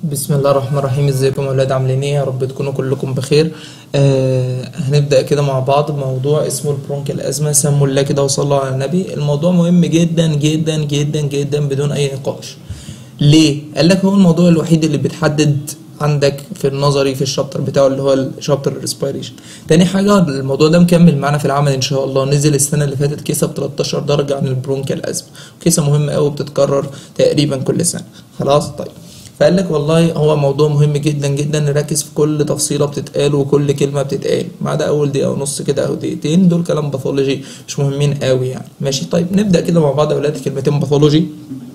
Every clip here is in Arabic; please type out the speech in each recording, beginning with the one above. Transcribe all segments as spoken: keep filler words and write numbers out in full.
بسم الله الرحمن الرحيم. ازيكم يا اولاد؟ عاملين ايه؟ يا رب تكونوا كلكم بخير. آه هنبدا كده مع بعض موضوع اسمه البرونكيال ازمه. سموا الله كده وصلوا على النبي. الموضوع مهم جدا جدا جدا جدا بدون اي نقاش. ليه؟ قال لك هو الموضوع الوحيد اللي بيتحدد عندك في النظري في الشابتر بتاعه اللي هو الشابتر الريسبيريشن. تاني حاجه الموضوع ده مكمل معانا في العمل ان شاء الله. نزل السنه اللي فاتت كيسه ب تلتاشر درجه عن البرونكيال ازمه، كيسه مهمه قوي بتتكرر تقريبا كل سنه. خلاص طيب، فقال لك والله هو موضوع مهم جدا جدا، نركز في كل تفصيله بتتقال وكل كلمه بتتقال، ما عدا اول دقيقه ونص كده او دقيقتين دول كلام باثولوجي مش مهمين قوي يعني. ماشي طيب، نبدا كده مع بعض يا اولاد. كلمتين باثولوجي،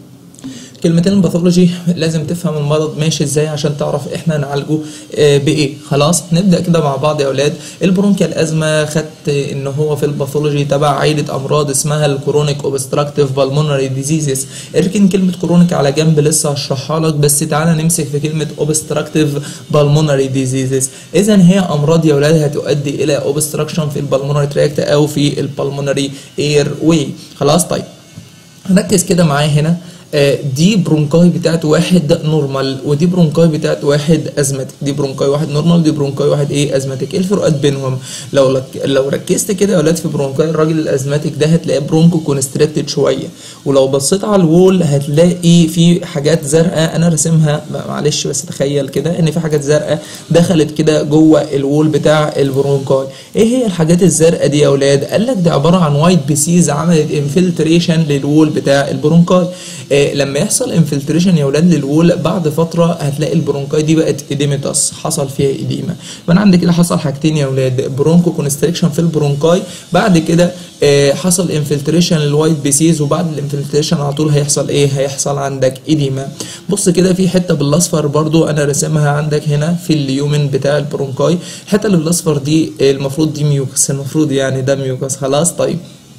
كلمتين الباثولوجي لازم تفهم المرض ماشي ازاي عشان تعرف احنا نعالجه اه بايه. خلاص نبدا كده مع بعض يا اولاد. البرونكيال ازمه خدت ان هو في الباثولوجي تبع عائله امراض اسمها الكرونيك اوبستراكتيف بالمونري ديزيزز. اركن كلمه كرونيك على جنب لسه هشرحها لك، بس تعالى نمسك في كلمه اوبستراكتيف بالمونري ديزيزز. اذا هي امراض يا اولاد هتؤدي الى اوبستراكشن في البالمونري تراكت او في البالمونري اير واي. خلاص طيب، ركز كده معايا هنا. دي برونكاي بتاعت واحد نورمال ودي برونكاي بتاعت واحد ازماتيك. دي برونكاي واحد نورمال ودي برونكاي واحد ايه ازماتيك. ايه الفروقات بينهم؟ لو لك لو ركزت كده يا اولاد في برونكاي الراجل الازماتيك ده هتلاقيه برونكو كونستريكتد شويه، ولو بصيت على الوول هتلاقي في حاجات زرقاء انا راسمها، معلش بس تخيل كده ان في حاجات زرقاء دخلت كده جوه الوول بتاع البرونكاي. ايه هي الحاجات الزرقاء دي يا اولاد؟ قال لك دي عباره عن وايت بيسيز عملت انفلتريشن للوول بتاع البرونكاي. لما يحصل انفلتريشن يا اولاد للوول بعد فتره هتلاقي البرونكاي دي بقت اديمتاس، حصل فيها اديمه. فانا عندي كده حصل حاجتين يا اولاد، برونكو كونستريكشن في البرونكاي، بعد كده حصل انفلتريشن للوايت بيسيز، وبعد الانفلتريشن على طول هيحصل ايه؟ هيحصل عندك اديمه. بص كده في حته بالاصفر برضو انا راسمها عندك هنا في اليومن بتاع البرونكاي. الحته اللي بالاصفر دي المفروض دي ميوكس، المفروض يعني ده ميوكس. خلاص طيب،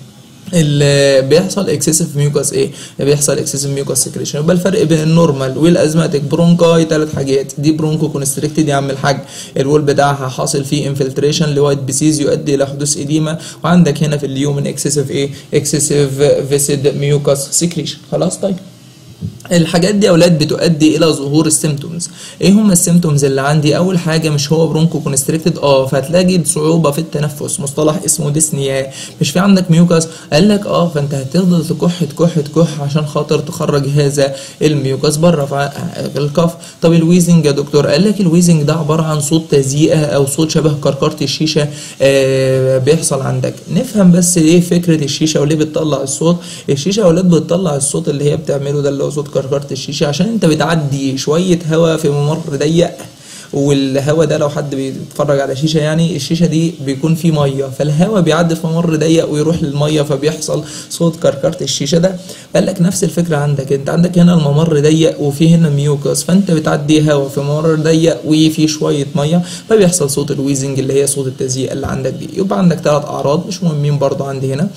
اللي بيحصل اكسسيف ميوكاس ايه؟ بيحصل اكسسيف ميوكاس سكريشن. يبقى الفرق بين النورمال والازماتيك برونكاي ثلاث حاجات. دي برونكو كونستريكتد يا عم الحاج، الوول بتاعها حاصل فيه انفلتريشن لوايت بيسيز يؤدي الى حدوث اديمه، وعندك هنا في اليومن اكسسيف ايه؟ اكسسيف فيسيد ميوكاس سكريشن. خلاص طيب، الحاجات دي يا اولاد بتؤدي الى ظهور السيمتومز. ايه هم السيمتومز اللي عندي؟ اول حاجه مش هو برونكو كونستريكتد اه فهتلاقي صعوبه في التنفس، مصطلح اسمه ديسنيا. مش في عندك ميوكاس؟ قال لك اه فانت هتفضل تكح تكح تكح عشان خاطر تخرج هذا الميوكاس بره في الكف. طب الويزنج يا دكتور؟ قال لك الويزنج ده عباره عن صوت تزيئه او صوت شبه كركره الشيشه آه بيحصل عندك. نفهم بس ايه فكره الشيشه وليه بتطلع الصوت. الشيشه يا اولاد بتطلع الصوت اللي هي بتعمله ده اللي هو صوت كركرة الشيشه، عشان انت بتعدي شويه هواء في ممر ضيق، والهواء ده لو حد بيتفرج على شيشه يعني الشيشه دي بيكون فيه ميه، فالهواء بيعدي في ممر ضيق ويروح للميه فبيحصل صوت كركرة الشيشه ده. قال لك نفس الفكره عندك، انت عندك هنا الممر ضيق وفي هنا ميوكاس، فانت بتعدي هواء في ممر ضيق وفي شويه ميه فبيحصل صوت الويزنج اللي هي صوت التزييق اللي عندك دي. يبقى عندك ثلاث اعراض مش مهمين برضو عندي هنا.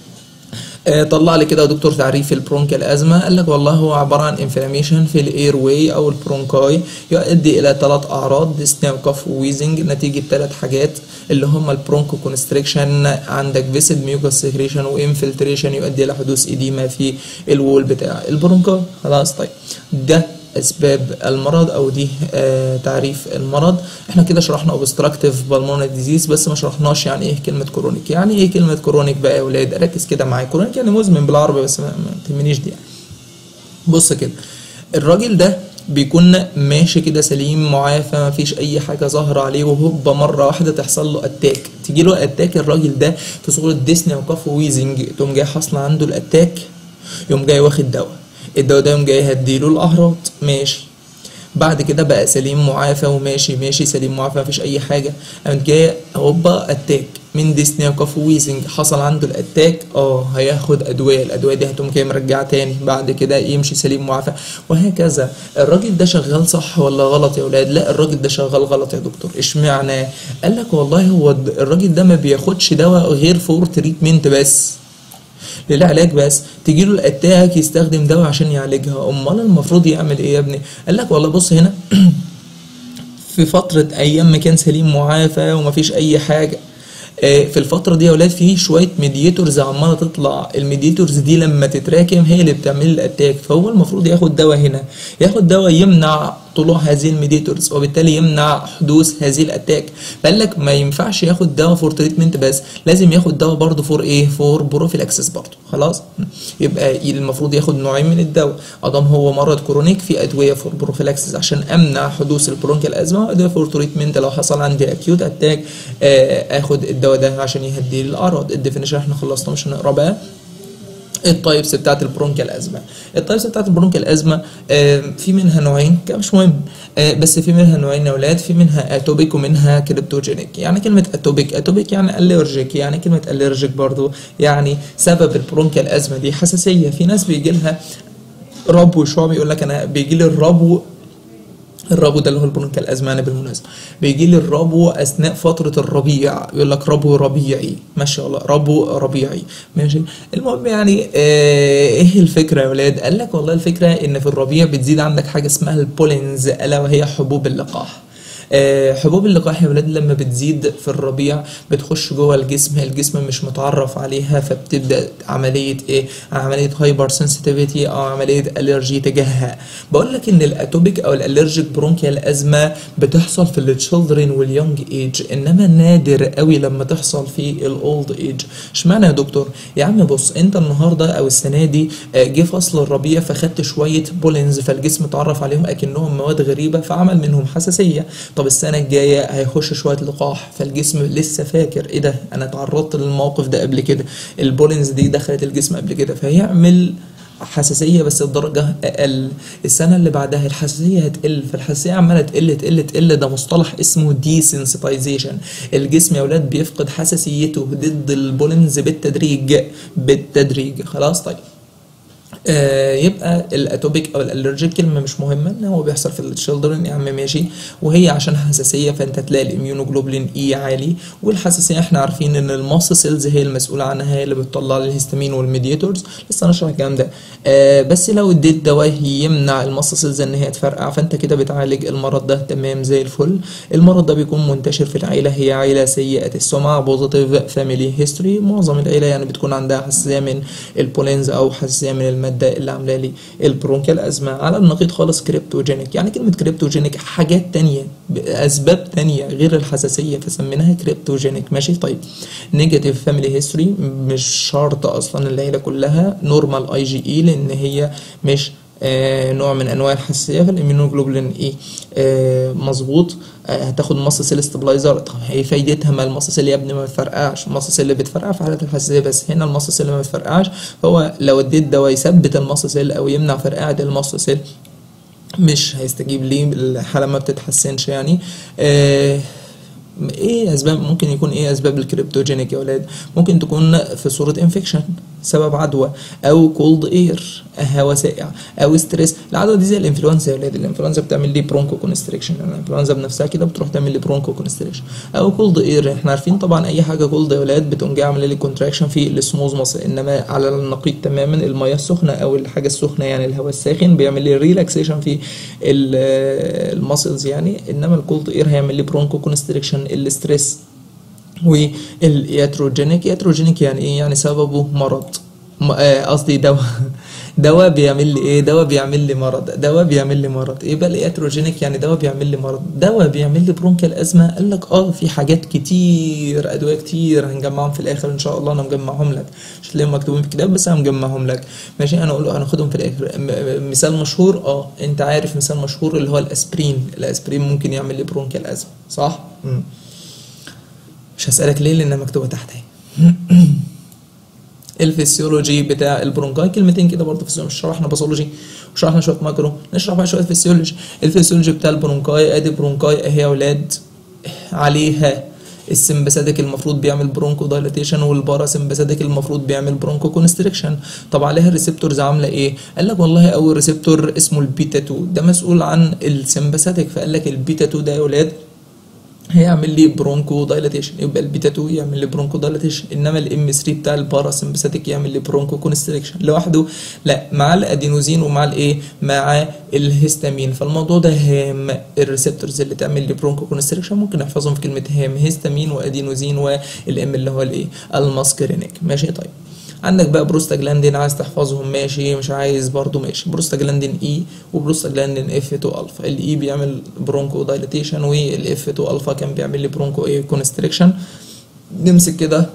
طلع لي كده يا دكتور تعريف البرونكيال ازمه. قال لك والله هو عباره عن انفلاميشن في الاير واي او البرونكاي يؤدي الى ثلاث اعراض، ديسنيا وكف وويزنج، نتيجه ثلاث حاجات اللي هم البرونكو كونستريكشن، عندك فيسيد ميوكاس سكريشن، وانفلتريشن يؤدي الى حدوث اديمه في الوول بتاع البرونكاي. خلاص طيب، ده اسباب المرض او دي آه تعريف المرض. احنا كده شرحنا اوبستراكتيف بالمونري ديزيز بس ما شرحناش يعني ايه كلمه كرونيك. يعني ايه كلمه كرونيك بقى يا اولاد؟ ركز كده معايا. كرونيك يعني مزمن بالعربي بس ما تهمنيش دي يعني. بص كده، الراجل ده بيكون ماشي كده سليم معافى ما فيش اي حاجه ظاهره عليه، وهوبا مره واحده تحصل له اتاك، تيجي له اتاك الراجل ده في صوره ديسنيا وكف وويزنج، تقوم جاي حاصله عنده الاتاك، يقوم جاي واخد دواء، الدواء ده يوم جاي هديله الاعراض ماشي، بعد كده بقى سليم معافى وماشي ماشي سليم معافى مفيش اي حاجه، قامت جايه هوبا اتاك من ديسنيا وكف وويزنج، حصل عنده الاتاك اه هياخد ادويه، الادويه دي هتقوم جايه مرجعه تاني، بعد كده يمشي سليم معافى وهكذا. الراجل ده شغال صح ولا غلط يا اولاد؟ لا الراجل ده شغال غلط يا دكتور. اشمعنى؟ قال لك والله هو الراجل ده ما بياخدش دواء غير فور تريتمنت بس، للعلاج بس، تجيله الاتاك يستخدم دواء عشان يعالجها. امال المفروض يعمل ايه يا ابني؟ قال لك والله بص هنا في فتره ايام ما كان سليم معافى ومفيش اي حاجه، في الفتره دي يا اولاد في شويه ميديتورز عماله تطلع، الميديتورز دي لما تتراكم هي اللي بتعمل الاتاك، فهو المفروض ياخد دواء هنا، ياخد دواء يمنع طلوع هذه الميديتورز وبالتالي يمنع حدوث هذه الاتاك. فقال لك ما ينفعش ياخد دواء فور تريتمنت بس، لازم ياخد دواء برضه فور ايه؟ فور بروفيلاكسس برضه. خلاص يبقى المفروض ياخد نوعين من الدواء، ادام هو مرض كرونيك في ادويه فور بروفيلاكسس عشان امنع حدوث البرونكيال ازمه، وادويه فور تريتمنت لو حصل عندي اكيوت اتاك اخد الدواء ده عشان يهدي الاعراض. الديفينيشن احنا خلصنا مش هنقرا بقى. التايبس بتاعت البرونكيال ازمه، التايبس بتاعت البرونكيال ازمه في منها نوعين كده مش مهم، بس في منها نوعين يا اولاد، في منها اتوبيك ومنها كريبتوجينيك. يعني كلمه اتوبيك، اتوبيك يعني الرجيك، يعني كلمه الرجيك برضو يعني سبب البرونكيال ازمه دي حساسيه. في ناس بيجي لها ربو شعبي، يقول لك انا بيجي لي الربو، الربو ده اللي هو البرونكيال ازمه. انا بالمناسبه بيجي لي الربو اثناء فتره الربيع، يقول لك ربو ربيعي، ما شاء الله ربو ربيعي ماشي. المهم يعني آه ايه الفكره يا ولاد؟ قال لك والله الفكره ان في الربيع بتزيد عندك حاجه اسمها البولينز، الا وهي حبوب اللقاح. أه حبوب اللقاح يا ولاد لما بتزيد في الربيع بتخش جوه الجسم، الجسم مش متعرف عليها، فبتبدا عمليه ايه؟ عمليه هايبر سنسيتيفيتي او عمليه الرجي تجاهها. بقول لك ان الاتوبيك او الالرجيك برونكيال ازمه بتحصل في التشيلدرن واليونج ايج، انما نادر قوي لما تحصل في الاولد ايج. اشمعنى يا دكتور؟ يا عم بص، انت النهارده او السنه دي جه فصل الربيع فخدت شويه بولينز، فالجسم اتعرف عليهم اكنهم مواد غريبه فعمل منهم حساسيه. طب السنه الجايه هيخش شويه لقاح، فالجسم لسه فاكر ايه ده، انا اتعرضت للموقف ده قبل كده، البولينز دي دخلت الجسم قبل كده، فيعمل حساسيه بس الدرجه اقل. السنه اللي بعدها الحساسيه هتقل، فالحساسيه عماله تقل تقل تقل. ده مصطلح اسمه ديسنسيتايزيشن. الجسم يا اولاد بيفقد حساسيته ضد البولينز بالتدريج بالتدريج. خلاص طيب آه يبقى الاتوبيك او الالرجيك كلمه مش مهمه، ان هو بيحصل في التشيلدرن يا عم ماشي، وهي عشان حساسيه فانت تلاقي الاميونوجلوبولين اي عالي. والحساسيه احنا عارفين ان الماست سيلز هي المسؤوله عنها، هي اللي بتطلع الهستامين والميدياتورز، لسه هنشرح الكلام ده. آه بس لو اديت دواء يمنع الماست سيلز ان هي تفرقع فانت كده بتعالج المرض ده تمام زي الفل. المرض ده بيكون منتشر في العيله، هي عيله سيئه السمعه، بوزيتيف فاميلي هيستوري. معظم العيله يعني بتكون عندها حساسيه من البولينز او حساسيه من الماده اللي عامله لي البرونكيال ازمه. على النقيض خالص كريبتوجينيك، يعني كلمه كريبتوجينيك حاجات تانية، اسباب تانية غير الحساسيه فسميناها كريبتوجينيك ماشي. طيب نيجاتيف فاميلي هيستوري، مش شرط اصلا العيله كلها نورمال اي جي اي، لان هي مش آه نوع من انواع الحساسيه. فالاميونوجلوبولين ايه آه مظبوط. آه هتاخد مص سيل ستابلايزر. طب هي فايدتها ما المص سيل يا ابني ما بتفرقعش، المص سيل اللي بتفرقع في حالات الحساسيه بس، هنا المص سيل ما بتفرقعش. فهو لو اديت دواء يثبت المص سيل او يمنع فرقعه المص سيل مش هيستجيب ليه، الحاله ما بتتحسنش يعني. آه ايه اسباب ممكن يكون ايه اسباب الكريبتوجينيك يا ولاد؟ ممكن تكون في صوره انفكشن سبب عدوى، او كولد اير هواء ساقع، او ستريس. العدوى دي زي الانفلونزا يا ولاد، الانفلونزا بتعمل لي برونكو كونستريكشن، يعني الانفلونزا بنفسها كده بتروح تعمل لي برونكو كونستريكشن. او كولد اير، احنا عارفين طبعا اي حاجه كولد يا ولاد بتقوم جايه عامله لي كونتراكشن في السموز ماسل، انما على النقيض تماما الميه السخنه او الحاجه السخنه يعني الهواء الساخن بيعمل لي ريلاكسيشن في الماسلز يعني، انما الكولد اير هيعمل لي برونكو كونستريكشن. الستريس والياتروجينيك، ياتروجينيك يعني ايه؟ يعني سببه مرض، قصدي دواء دواء بيعمل لي ايه؟ دواء بيعمل لي مرض، دواء بيعمل لي مرض. ايه بقى الياتروجينيك؟ يعني دواء بيعمل لي مرض، دواء بيعمل لي برونكيال ازمه. قال لك اه في حاجات كتير، ادويه كتير هنجمعهم في الاخر ان شاء الله، انا مجمعهم لك مش هتلاقيهم مكتوبين في الكتاب بس انا مجمعهم لك ماشي. انا اقول هناخدهم في الاخر. مثال مشهور، اه انت عارف مثال مشهور اللي هو الاسبرين، الاسبرين ممكن يعمل لي برونكيال ازمه صح؟ مم. مش هسألك ليه لانها مكتوبه تحت اهي. الفسيولوجي بتاع البرونكاي كلمتين كده برضه في مش شرحنا باثولوجي وشرحنا شويه ماكرو، نشرح بقى شويه فسيولوجي. الفسيولوجي بتاع البرونكاي، ادي برونكاي اهي يا اولاد، عليها السمباثيك المفروض بيعمل برونكو دايلاتيشن، والبارا سمباثيك المفروض بيعمل برونكو كونستريكشن. طب عليها الريسبتورز عامله ايه؟ قال لك والله اول ريسبتور اسمه البيتا اتنين، ده مسؤول عن السمباثيك. فقال لك البيتا اتنين ده يا اولاد هيعمل لي برونكو دايلاتيشن، يبقى البيتا اتنين يعمل لي برونكو دايلاتيشن، انما الام تلاتة بتاع الباراسمباثيك يعمل لي برونكو كونستريكشن لوحده، لا مع الادينوزين ومع الايه؟ مع الهستامين. فالموضوع ده هام. الريسبتورز اللي تعمل لي برونكو كونستريكشن ممكن نحفظهم في كلمه هام، هستامين وادينوزين والام اللي هو الايه؟ الماسكرينيك ماشي. طيب عندك بقى بروستاجلاندين عايز تحفظهم ماشي، مش عايز برضو ماشي. بروستاجلاندين اي وبروستاجلاندين اف اتنين الفا. الاي بيعمل برونكو دايليتيشن والاف اتنين الفا كان بيعمل لي برونكو ايه كونستريكشن. نمسك كده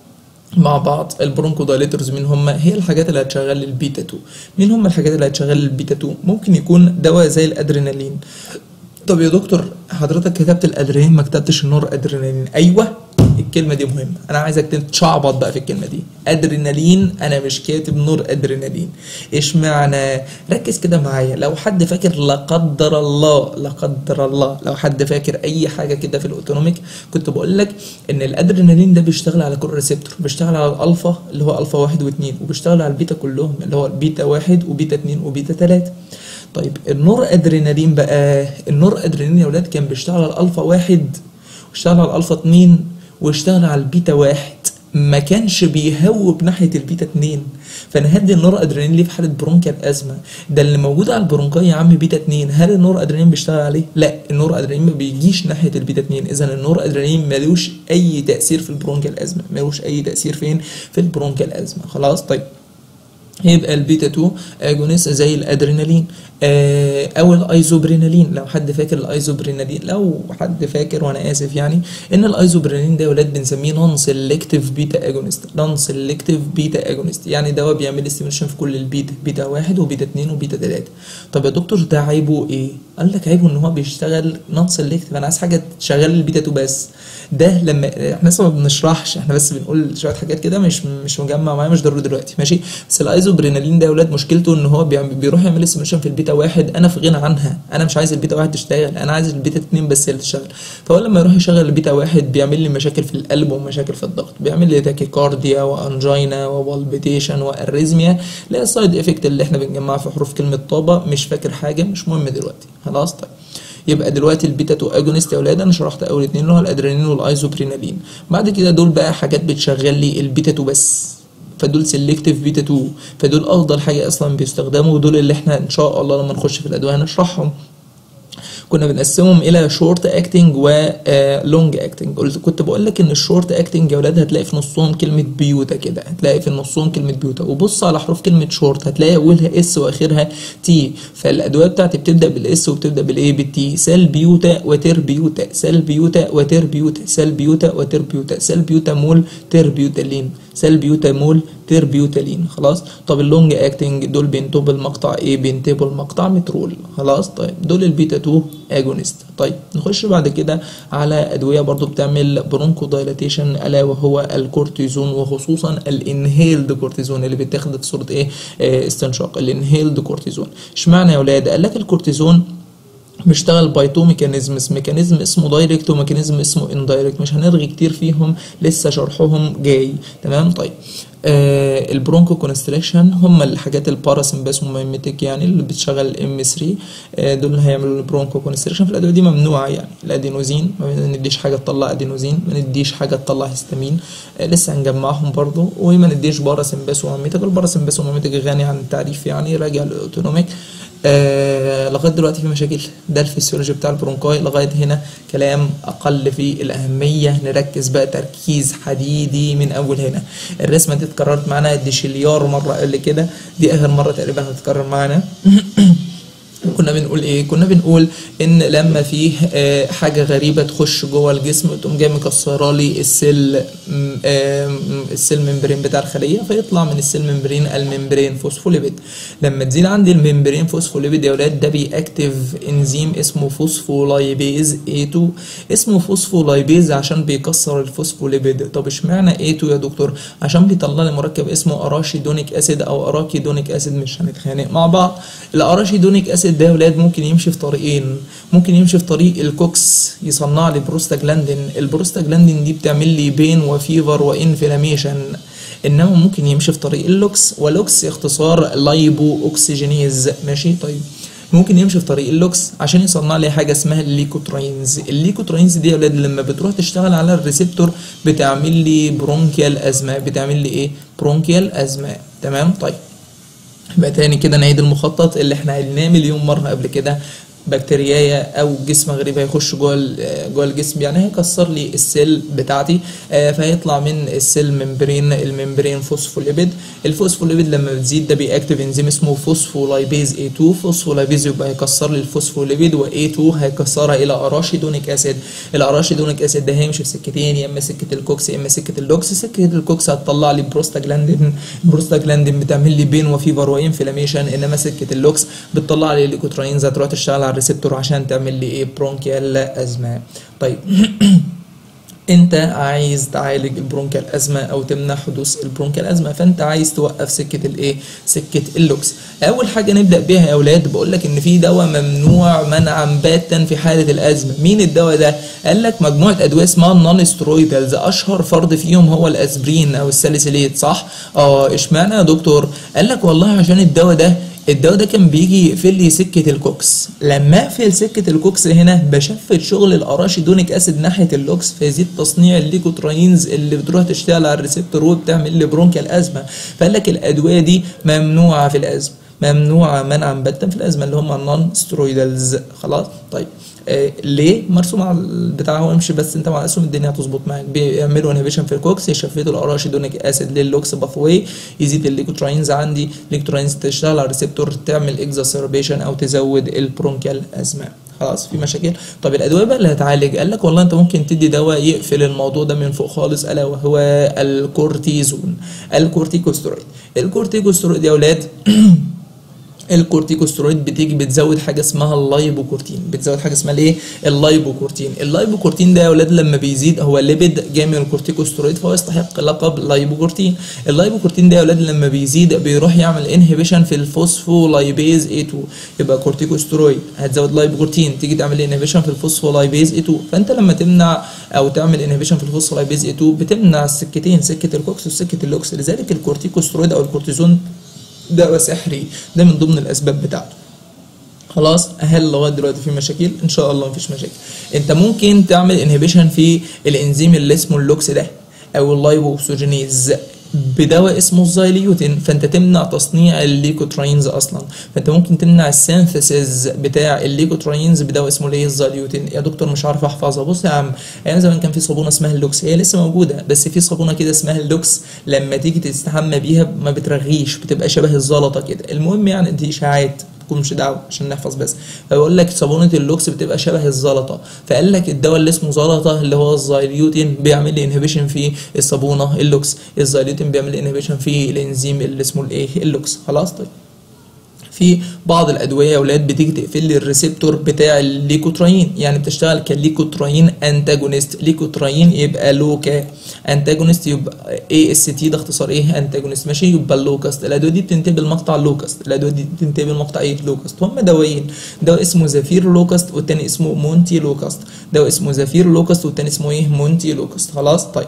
مع بعض البرونكو دايليترز مين هم؟ هي الحاجات اللي هتشغل البيتا اتنين. مين هم الحاجات اللي هتشغل البيتا اتنين؟ ممكن يكون دواء زي الادرينالين. طب يا دكتور حضرتك كتبت الادرينالين ما كتبتش النور ادرينالين. ايوه الكلمه دي مهمه، انا عايزك تتشعبط بقى في الكلمه دي. ادرينالين انا مش كاتب نور ادرينالين. ايش معنى؟ ركز كده معايا. لو حد فاكر لا قدر الله لا قدر الله لو حد فاكر اي حاجه كده في الاوتونوميك، كنت بقول لك ان الادرينالين ده بيشتغل على كل ريسبتور، بيشتغل على الالفا اللي هو الفا واحد واثنين، وبيشتغل على البيتا كلهم اللي هو البيتا واحد وبيتا اثنين وبيتا ثلاثة. طيب النور ادرينالين بقى، النور ادرينالين يا ولاد كان بيشتغل على الالفا واحد واشتغل على الالفا اتنين واشتغل على البيتا واحد، ما كانش بيهوب ناحيه البيتا اتنين. فانا هدي النور ادرينالين ليه في حاله برونكيال ازمه؟ ده اللي موجود على البرونكاي يا عم بيتا اتنين، هل النور ادرينالين بيشتغل عليه؟ لا، النور ادرينالين ما بيجيش ناحيه البيتا اتنين. اذا النور ادرينالين ملوش اي تاثير في البرونكيال ازمه، ملوش اي تاثير فين؟ في البرونكيال ازمه. خلاص طيب يبقى البيتا اتنين اجونست زي الادرينالين آه او الايزوبرينالين. لو حد فاكر الايزوبرينالين، لو حد فاكر وانا اسف يعني، ان الايزوبرينالين ده يا ولاد بنسميه نون سيلكتيف بيتا اجونست. نون سيلكتيف بيتا اجونست يعني دواء بيعمل استيميشن في كل البيتا، بيتا واحد وبيتا اتنين وبيتا تلاتة. طب يا دكتور ده عيبه ايه؟ قال لك عيبه ان هو بيشتغل نون سيلكتيف. انا عايز حاجه تشغل البيتا اتنين بس. ده لما احنا لسه ما بنشرحش، احنا بس بنقول شويه حاجات كده، مش مش مجمع معايا، مش ضروري دلوقتي ماشي. بس الايزوبرينالين ده يا ولاد مشكلته ان هو بيروح يعمل استيميشن في البيتا واحد، انا في غنى عنها، انا مش عايز البيتا واحد تشتغل، انا عايز البيتا اتنين بس اللي تشتغل. فهو لما يروح يشغل البيتا واحد بيعمل لي مشاكل في القلب ومشاكل في الضغط، بيعمل لي تاكيكارديا وانجينا وبالبيتيشن واريزميا، اللي هي السايد افكت اللي احنا بنجمعها في حروف كلمه طابه. مش فاكر حاجه، مش مهم دلوقتي. خلاص طيب يبقى دلوقتي البيتا اتنين اجونست يا ولاد انا شرحت اول اتنين اللي هو الادرينالين والايزوبرينالين. بعد كده دول بقى حاجات بتشغل لي البيتا اتنين بس، فدول سيلكتيف بيتا اتنين، فدول افضل حاجه اصلا بيستخدموا، ودول اللي احنا ان شاء الله لما نخش في الادويه هنشرحهم. كنا بنقسمهم الى شورت اكتنج ولونج اكتنج. قلت كنت بقول لك ان الشورت اكتنج يا ولاد هتلاقي في نصهم كلمه بيوتا كده، هتلاقي في نصهم كلمه بيوتا، وبص على حروف كلمه شورت هتلاقي اولها اس واخرها تي. فالادويه بتاعتي بتبدا بالاس وبتبدا بالايه بالتي. سال بيوتا وتر بيوتا، سال بيوتا وتر بيوتا، سال بيوتا وتر بيوتا، سال بيوتا مول تر بيوتالين، سال بيوتا مول تر بيوتالين. خلاص طب اللونج اكتنج دول بينتهوا بالمقطع ايه؟ بينتهوا بالمقطع مترول. خلاص طيب دول البيتا اتنين اجونست. طيب نخش بعد كده على ادويه برضو بتعمل برونكو دايلاتيشن، الا وهو الكورتيزون، وخصوصا الانهيلد كورتيزون اللي بيتاخد في صوره ايه؟ آه استنشاق. الانهيلد كورتيزون اشمعنى يا ولاد؟ قال لك الكورتيزون بيشتغل باي تو ميكانيزمز، ميكانيزم اسمه دايركت وميكانيزم اسمه اندايركت، مش هنرغي كتير فيهم لسه شرحهم جاي. تمام طيب آه البرونكو كونستريكشن هم الحاجات الباراسمباسوميميتيك يعني اللي بتشغل الام ثلاثة، آه دول اللي هيعملوا البرونكو كونستريكشن. في الادويه دي ممنوعه يعني الادينوزين، ما نديش حاجه تطلع ادينوزين، ما نديش حاجه تطلع هيستامين، آه لسه هنجمعهم برضو، وما نديش باراسمباسوميميتيك. الباراسمباسوميميتيك غني عن التعريف يعني، راجع للاوتونوميك. آه لغايه دلوقتي في مشاكل، ده الفسيولوجي بتاع البرونكاي لغايه هنا كلام اقل في الاهميه. نركز بقى تركيز حديدي من اول هنا. الرسمه دي اتكررت معانا دي شليار مره قبل كده، دي اخر مره تقريبا هتتكرر معانا. كنا بنقول ايه؟ كنا بنقول ان لما فيه آه حاجه غريبه تخش جوه الجسم تقوم جايه مكسره لي السيل آه السيل ممبرين بتاع الخليه، فيطلع من السيل ممبرين الممبرين فوسفوليبيد. لما تزيد عندي الممبرين فوسفوليبيد يا ولاد ده بيأكتيف انزيم اسمه فوسفولايبيز إيه اتنين، اسمه فوسفولايبيز عشان بيكسر الفوسفوليبيد. طب اشمعنى إيه اتنين يا دكتور؟ عشان بيطلع لي مركب اسمه اراشيدونيك اسيد او اراكيدونيك اسيد، مش هنتخانق مع بعض. الاراشيدونيك اسيد ده يا ولاد ممكن يمشي في طريقين، ممكن يمشي في طريق الكوكس يصنع لي بروستاجلاندين، البروستاجلاندين دي بتعمل لي بين وفيفر وانفلاميشن، انما ممكن يمشي في طريق اللوكس، ولوكس اختصار لايبو اوكسجينيز ماشي. طيب ممكن يمشي في طريق اللوكس عشان يصنع لي حاجه اسمها الليكوتراينز. الليكوتراينز دي يا ولاد لما بتروح تشتغل على الريسبتور بتعمل لي برونكيال ازمه، بتعمل لي ايه؟ برونكيال ازمه. تمام طيب يبقى تاني كده نعيد المخطط اللي احنا قلناه مليون مره قبل كده. بكتيريايه او جسم غريب هيخش جوه جوه الجسم، يعني هيكسر لي السيل بتاعتي. آه فهيطلع من السيل ممبرين، الممبرين فوسفوليبيد. الفوسفوليبيد لما بتزيد ده بيأكتيف انزيم اسمه فوسفولايبيز إيه تو. فوسفولايبيز يبقى هيكسر لي الفوسفوليبيد، و إيه تو هيكسرها الى اراشيدونيك اسيد. الاراشيدونيك اسيد ده هيمشي في سكتين، يا اما سكه الكوكس يا اما سكه اللوكس. سكه الكوكس هتطلع لي بروستاجلاندين، بروستاجلاندين بتعمل لي بين وفيفر وانفلاميشن، انما سكه اللوكس بتطلع لي الليكوتراينز هتروح تشتغل على الريسبتور عشان تعمل لي ايه؟ برونكيال ازمه. طيب انت عايز تعالج البرونكيال ازمه او تمنع حدوث البرونكيال ازمه، فانت عايز توقف سكه الايه؟ سكه اللوكس. اول حاجه نبدا بيها يا اولاد، بقول لك ان في دواء ممنوع منعا باتا في حاله الازمه. مين الدواء ده؟ قال لك مجموعه ادويه اسمها النون سترويدالز، اشهر فرد فيهم هو الاسبرين او الساليسيليت، صح؟ اه اشمعنى يا دكتور؟ قال لك والله عشان الدواء ده الدواء ده كان بيجي يقفل لي سكه الكوكس، لما اقفل سكه الكوكس هنا بشفت شغل الاراشيدونيك اسيد ناحيه اللوكس، فيزيد تصنيع الليكوتراينز اللي بتروح تشتغل على الريسبتور وبتعمل لي برونكيال ازمه. فقال لك الادويه دي ممنوعه في الازمه، ممنوعه منعا باتا في الازمه، اللي هم النون سترويدالز. خلاص طيب آه ليه؟ مرسوم على البتاع هو امشي بس انت مع اسهم الدنيا هتظبط معاك. بيعملوا انهبيشن في الكوكس، يشفتوا الاراشيدونيك اسيد للوكس باثواي، يزيد الليكوتراينز عندي، الليكوتراينز تشتغل على الريسبتور تعمل اكزاسربيشن او تزود البرونكيال ازمه. خلاص في مشاكل. طب الادويه بقى اللي هتعالج، قال لك والله انت ممكن تدي دواء يقفل الموضوع ده من فوق خالص، الا وهو الكورتيزون، الكورتيكوسترويد. الكورتيكوسترويد يا اولاد الكورتيكوسترويد بتيجي بتزود حاجه اسمها اللايبوكورتين، بتزود حاجه اسمها الايه؟ اللايبوكورتين. اللايبوكورتين ده يا اولاد لما بيزيد هو ليبيد جاي من الكورتيكوسترويد فهو يستحق لقب لايبوكورتين. اللايبوكورتين ده يا اولاد لما بيزيد بيروح يعمل انهبيشن في الفوسفولايبيز إيه تو، يبقى كورتيكوسترويد هتزود لايبوكورتين تيجي تعمل انهبيشن في الفوسفولايبيز إيه تو، فانت لما تمنع او تعمل انهبيشن في الفوسفولايبيز إيه تو بتمنع السكتين، سكه الكوكس وسكه اللوكس. لذلك الكورتيكوسترويد او الكورتيزون دواء سحري، ده من ضمن الاسباب بتاعته. خلاص هل لغايه دلوقتي في مشاكل؟ ان شاء الله مفيش مشاكل. انت ممكن تعمل انهبيشن في الانزيم اللي اسمه اللوكس ده او اللايبوكسوجينيز بدواء اسمه الزايليوتين، فانت تمنع تصنيع الليكوتراينز اصلا، فانت ممكن تمنع السينثيسيس بتاع الليكوتراينز بدواء اسمه ليه؟ الزايليوتين. يا دكتور مش عارف احفظها. بص يا عم، ايام زمان كان في صابونه اسمها اللوكس، هي لسه موجوده بس في صابونه كده اسمها اللوكس لما تيجي تستحمى بيها ما بترغيش، بتبقى شبه الزلطه كده. المهم يعني دي اشاعات مش دعوه عشان نحفظ بس. فبقول لك صابونه اللوكس بتبقى شبه الزلطه، فقال لك الدواء اللي اسمه زلطه اللي هو الزايليوتين بيعمل لي انهبيشن في الصابونه اللوكس، الزايليوتين بيعمل لي انهبيشن في الانزيم اللي اسمه الايه؟ اللوكس. خلاص طيب في بعض الادويه يا اولاد بتيجي تقفل لي الريسبتور بتاع الليكوتراين، يعني بتشتغل كليكوتراين انتاجونست. ليكوتراين يبقى لوكا، انتاجونست يبقى اي اس تي، ده اختصار ايه؟ انتاجونست، ماشي؟ يبقى اللوكاست. الادويه دي بتنتهي بالمقطع اللوكاست، الادويه دي بتنتهي بالمقطع ايه؟ لوكاست. هم دوايين، دواء اسمه زفير لوكاست والتاني اسمه مونتي لوكاست، دواء اسمه زفير لوكاست والتاني اسمه ايه؟ مونتي لوكاست. خلاص طيب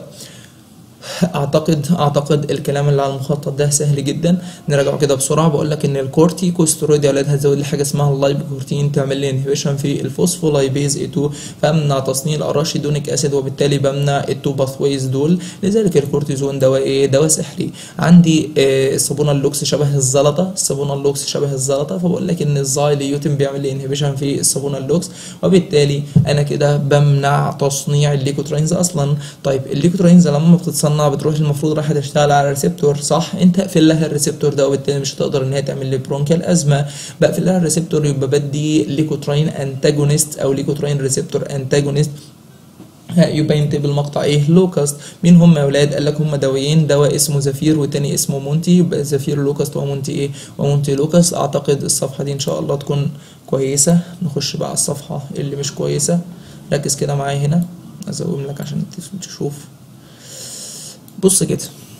اعتقد اعتقد الكلام اللي على المخطط ده سهل جدا، نراجعه كده بسرعه. بقول لك ان الكورتيكوستيرويد يا اولاد هتزود لي حاجه اسمها اللايبوكورتين تعمل لي انهبيشن في الفوسفولايبيز إيه تو، فامنع تصنيع الاراشيدونيك اسيد وبالتالي بمنع التو باثويز دول. لذلك الكورتيزون دواء ايه؟ دواء سحري. عندي آه الصابونه اللوكس شبه الزلطه، الصابونه اللوكس شبه الزلطه، فبقول لك ان الزايليوتين بيعمل لي انهبيشن في الصابونه اللوكس وبالتالي انا كده بمنع تصنيع الليكوتراينز اصلا. طيب الليكوتراينز لما بتتصنع بتروح المفروض راح تشتغل على الريسبتور، صح؟ انت اقفل لها الريسبتور ده وبالتالي مش هتقدر ان هي تعمل لي برونكيال ازمه. بقفل لها الريسبتور يبقى بدي ليكوتراين انتاجونست او ليكوتراين ريسبتور انتاجونست، يبقى ينتهي بالمقطع ايه؟ لوكاست. مين هم يا اولاد؟ قال لك هم دوايين، دواء اسمه زفير والتاني اسمه مونتي، يبقى زفير لوكاست ومونتي ايه؟ ومونتي لوكاست. اعتقد الصفحه دي ان شاء الله تكون كويسه. نخش بقى على الصفحه اللي مش كويسه، ركز كده معايا هنا ازوم لك عشان تشوف. بص كده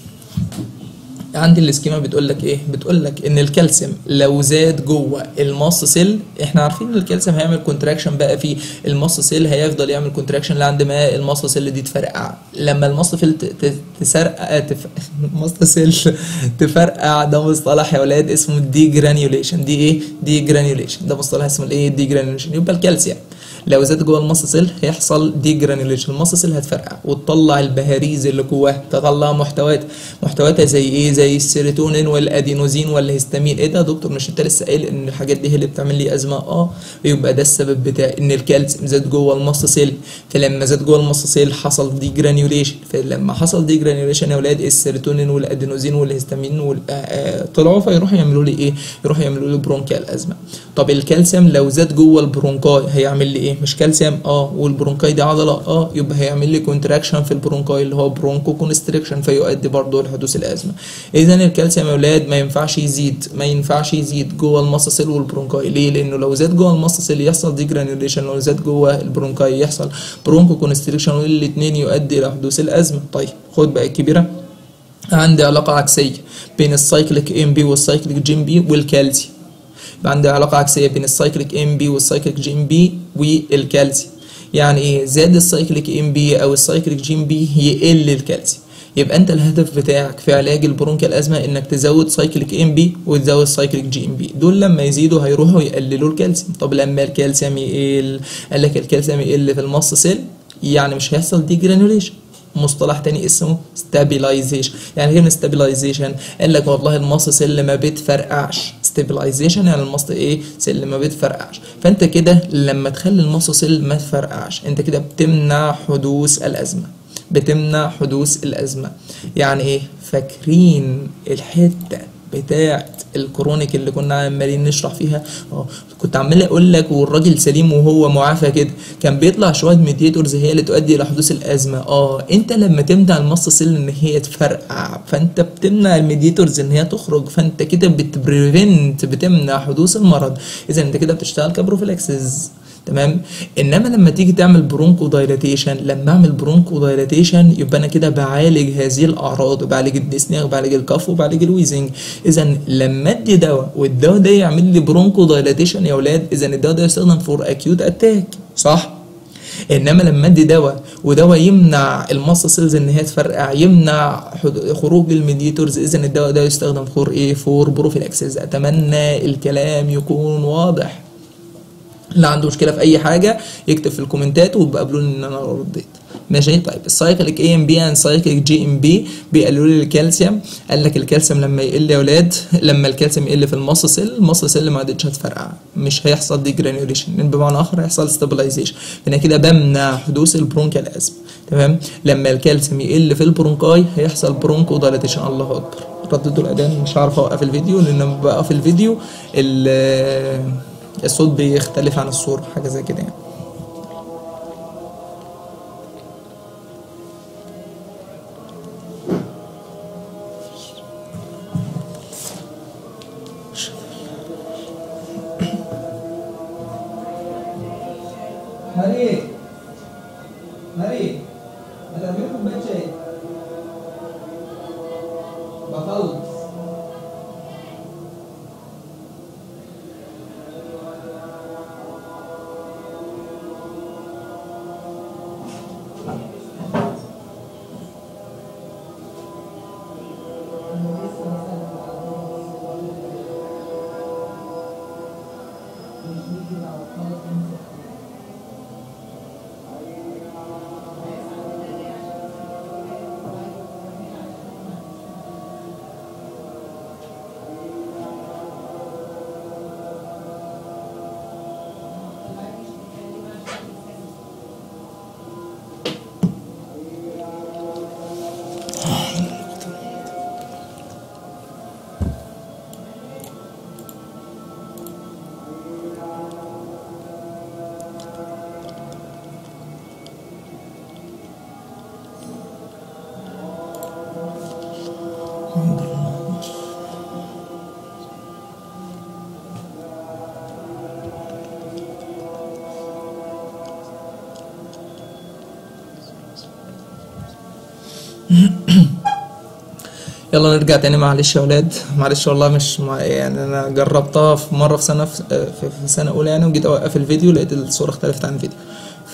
عندي الاسكيما بتقول لك ايه؟ بتقول لك ان الكالسيوم لو زاد جوه الماست سيل، احنا عارفين ان الكالسيوم هيعمل كونتراكشن بقى في الماست سيل، هيفضل يعمل كونتراكشن لحد ما الماست سيل دي تفرقع. لما الماست سيل تسرقع تف... الماست سيل تفرقع، ده مصطلح يا اولاد اسمه دي جرانيوليشن. دي ايه؟ دي جرانيوليشن، ده مصطلح اسمه الايه؟ دي جرانيوليشن. يبقى الكالسيوم لو زاد جوه الماست سيل هيحصل دي جرانيوليشن، الماست سيل هتفرقع وتطلع البهاريز اللي جواها، تطلع محتويات، محتوياتها زي ايه؟ زي زي السيروتونين والادينوزين والهستامين. ايه ده يا دكتور مش انت لسه قايل ان الحاجات دي هي اللي بتعمل لي ازمه؟ اه يبقى ده السبب بتاع ان الكالسيوم زاد جوه المص سيل، فلما زاد جوه المص سيل حصل دي جرانيوليشن، فلما حصل دي جرانيوليشن يا ولاد السيروتونين والادينوزين والهستامين وال... آه طلعوا فيروحوا يعملوا لي ايه؟ يروحوا يعملوا لي برونكيال ازمه. طب الكالسيوم لو زاد جوه البرونكاي هيعمل لي ايه؟ مش كالسيوم اه والبرونكاي دي عضله اه يبقى هيعمل لي كونتراكشن في البرونكاي اللي هو برونكو كونستريكشن فيؤدي برضه لحدوث الازمه. اذا الكالسيوم يا ولاد ما ينفعش يزيد ما ينفعش يزيد جوه المص سيل والبرونكاي. ليه؟ لانه لو زاد جوه المص سيل يحصل دي جرانيوليشن، لو زاد جوه البرونكاي يحصل برونكو كونستريكشن والاثنين يؤدي الى حدوث الازمه. طيب خد بقى الكبيره، عندي علاقه عكسيه بين السايكليك ام بي والسايكليك جي ام بي والكالسيوم. يبقى عندي علاقه عكسيه بين السايكليك ام بي والسايكليك جي ام بي والكالسيوم. يعني ايه؟ زاد السايكليك ام بي او السايكليك جي ام بي يقل الكالسيوم. يبقى انت الهدف بتاعك في علاج البرونكيال ازمه انك تزود سايكليك ام بي وتزود سايكليك جي ام بي، دول لما يزيدوا هيروحوا يقللوا الكالسيوم. طب لما الكالسيوم يقل، قال لك الكالسيوم يقل في المص سيل يعني مش هيحصل دي جرانيوليشن. مصطلح تاني اسمه ستابيلايزيشن. يعني ايه ستابيلايزيشن؟ قال لك والله المص سيل ما بتفرقعش. ستابيلايزيشن يعني المص ايه؟ سيل ما بتفرقعش. فانت كده لما تخلي المص سيل ما تفرقعش انت كده بتمنع حدوث الازمه، بتمنع حدوث الازمه. يعني ايه؟ فاكرين الحته بتاعه الكرونيك اللي كنا عمالين نشرح فيها؟ اه كنت عمال اقول لك والراجل سليم وهو معافى كده كان بيطلع شويه ميديتورز هي اللي تؤدي الى حدوث الازمه. اه انت لما تمنع المص سيل ان هي تفرقع فانت بتمنع الميديتورز ان هي تخرج، فانت كده بتبريفنت بتمنع حدوث المرض. اذا انت كده بتشتغل كبروفيلاكسيس. تمام. انما لما تيجي تعمل برونكو دايلاتيشن، لما اعمل برونكو دايلاتيشن يبقى انا كده بعالج هذه الاعراض، بعالج الديسنيا وبعالج الكف وبعالج الويزنج. اذا لما ادي دواء والدواء ده يعمل لي برونكو دايلاتيشن يا اولاد، اذا الدواء ده يستخدم فور اكيوت اتاك صح؟ انما لما ادي دواء ودواء يمنع المص سيلز ان هي تفرقع، يمنع خروج الميديتورز، اذا الدواء ده يستخدم فور ايه؟ فور بروفيلاكسيس. اتمنى الكلام يكون واضح. اللي عنده مشكله في اي حاجه يكتب في الكومنتات وابقى قابلوني ان انا رديت. ماشي. طيب السايكليك اي ام بي اند سايكليك جي ام بي بيقللوا لي الكالسيوم. قال لك الكالسيوم لما يقل يا اولاد، لما الكالسيوم يقل في المص سيل، المص سيل ما عادتش هتفرقع، مش هيحصل دي جرانيوليشن، بمعنى اخر هيحصل ستابلايزيشن. فانا كده بمنع حدوث البرونكيال ازمه. تمام. لما الكالسيوم يقل في البرونكاي هيحصل برونكو دايلاتيشن. الله اكبر. رددوا الاذان. مش هعرف اوقف الفيديو لان لما بوقف الفيديو الصوت بيختلف عن الصورة، حاجة زي كده يعني. هاري هاري هتعملوا كوباية شاي؟ بخلص. يلا نرجع تاني. معلش يا ولاد، معلش والله مش مع يعني انا جربتها في مره في سنه في, في سنه اولى يعني، وجيت اوقف الفيديو لقيت الصوره اختلفت عن الفيديو،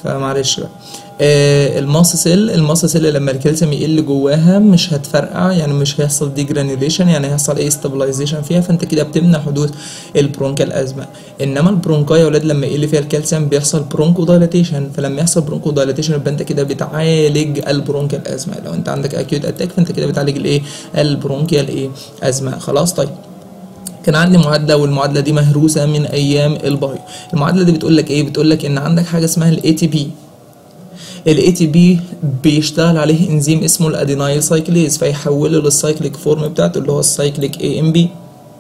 فمعلش بقى. آه الماس سيل الماس سيل لما الكالسيوم يقل جواها مش هتفرقع، يعني مش هيحصل دي جرانيوليشن، يعني هيحصل ايه ستابلايزيشن فيها، فانت كده بتمنع حدوث البرونكال ازمه. انما البرونكاي يا ولاد لما يقل فيها الكالسيوم بيحصل برونكو دايلاتيشن، فلما يحصل برونكو دايلاتيشن يبقى انت كده بتعالج البرونكال ازمه. لو انت عندك اكيوت اتاك فانت كده بتعالج الايه البرونكيال ايه ازمه. خلاص طيب. كان عندي معادله والمعادله دي مهروسه من ايام البايو. المعادله دي بتقول لك ايه؟ بتقول لك ان عندك حاجه اسمها الاي تي بي. الاي تي بي بيشتغل عليه انزيم اسمه الادينايل سايكليز فيحوله للسايكليك فورم بتاعته اللي هو السايكليك اي ام بي.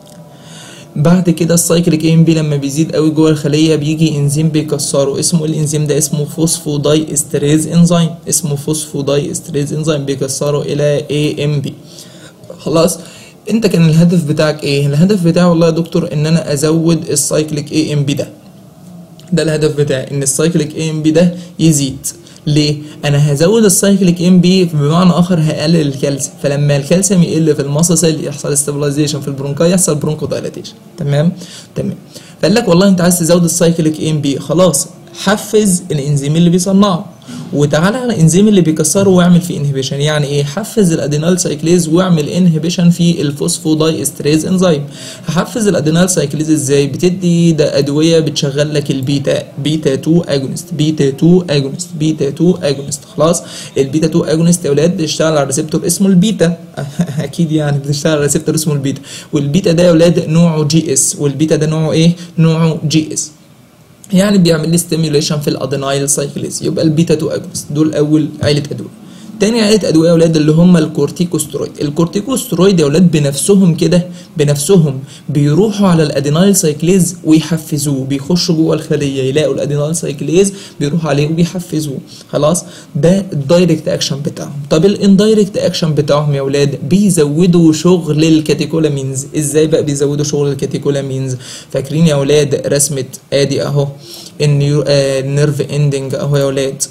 بعد كده السايكليك اي ام بي لما بيزيد قوي جوه الخليه بيجي انزيم بيكسره. اسمه الانزيم ده اسمه فوسفوداي استريز انزيم، اسمه فوسفوداي استريز انزيم بيكسره الى اي ام بي. خلاص. انت كان الهدف بتاعك ايه؟ الهدف بتاعي والله يا دكتور ان انا ازود السايكليك اي ام بي ده. ده الهدف بتاعي ان السايكليك اي ام بي ده يزيد. ليه؟ انا هزود السايكليك ام بي بمعنى اخر هقلل الكالسيوم، فلما الكالسيوم يقل في الماسل سيل يحصل استابلايزيشن في البرونكاي يحصل برونكو دايلاتيشن. تمام؟ تمام. فقال لك والله انت عايز تزود السايكليك ام بي، خلاص حفز الانزيم اللي بيصنعه وتعالى على الانزيم اللي بيكسره واعمل فيه انهبيشن. يعني ايه؟ حفز الادينال سايكليز واعمل انهبيشن في الفوسفوداي استريز انزيم. هحفز الادينال سايكليز ازاي؟ بتدي ده ادويه بتشغل لك البيتا بيتا اتنين اجونست بيتا اتنين اجونست بيتا اتنين اجونست. خلاص. البيتا اتنين اجونست يا اولاد بتشتغل على ريسبتور اسمه البيتا اكيد يعني بتشتغل على ريسبتور اسمه البيتا، والبيتا ده يا اولاد نوعه جي اس، والبيتا ده نوعه ايه؟ نوعه جي اس، يعني بيعمل لي ستيميوليشن في الادينايل سايكليز. يبقى البيتا اتنين اجونست دول اول عيله ادويه. تاني عيله ادويه يا اولاد اللي هم الكورتيكوسترويد. الكورتيكوسترويد يا اولاد بنفسهم كده بنفسهم بيروحوا على الادينايل سايكليز ويحفزوه، بيخشوا جوه الخليه يلاقوا الادينايل سايكليز بيروحوا عليه وبيحفزوه. خلاص. ده الدايركت اكشن بتاعهم. طب الاندايركت اكشن بتاعهم يا اولاد بيزودوا شغل الكاتيكولامينز. ازاي بقى بيزودوا شغل الكاتيكولامينز؟ فاكرين يا اولاد رسمه ادي اهو النيرف اندنج اهو يا اولاد،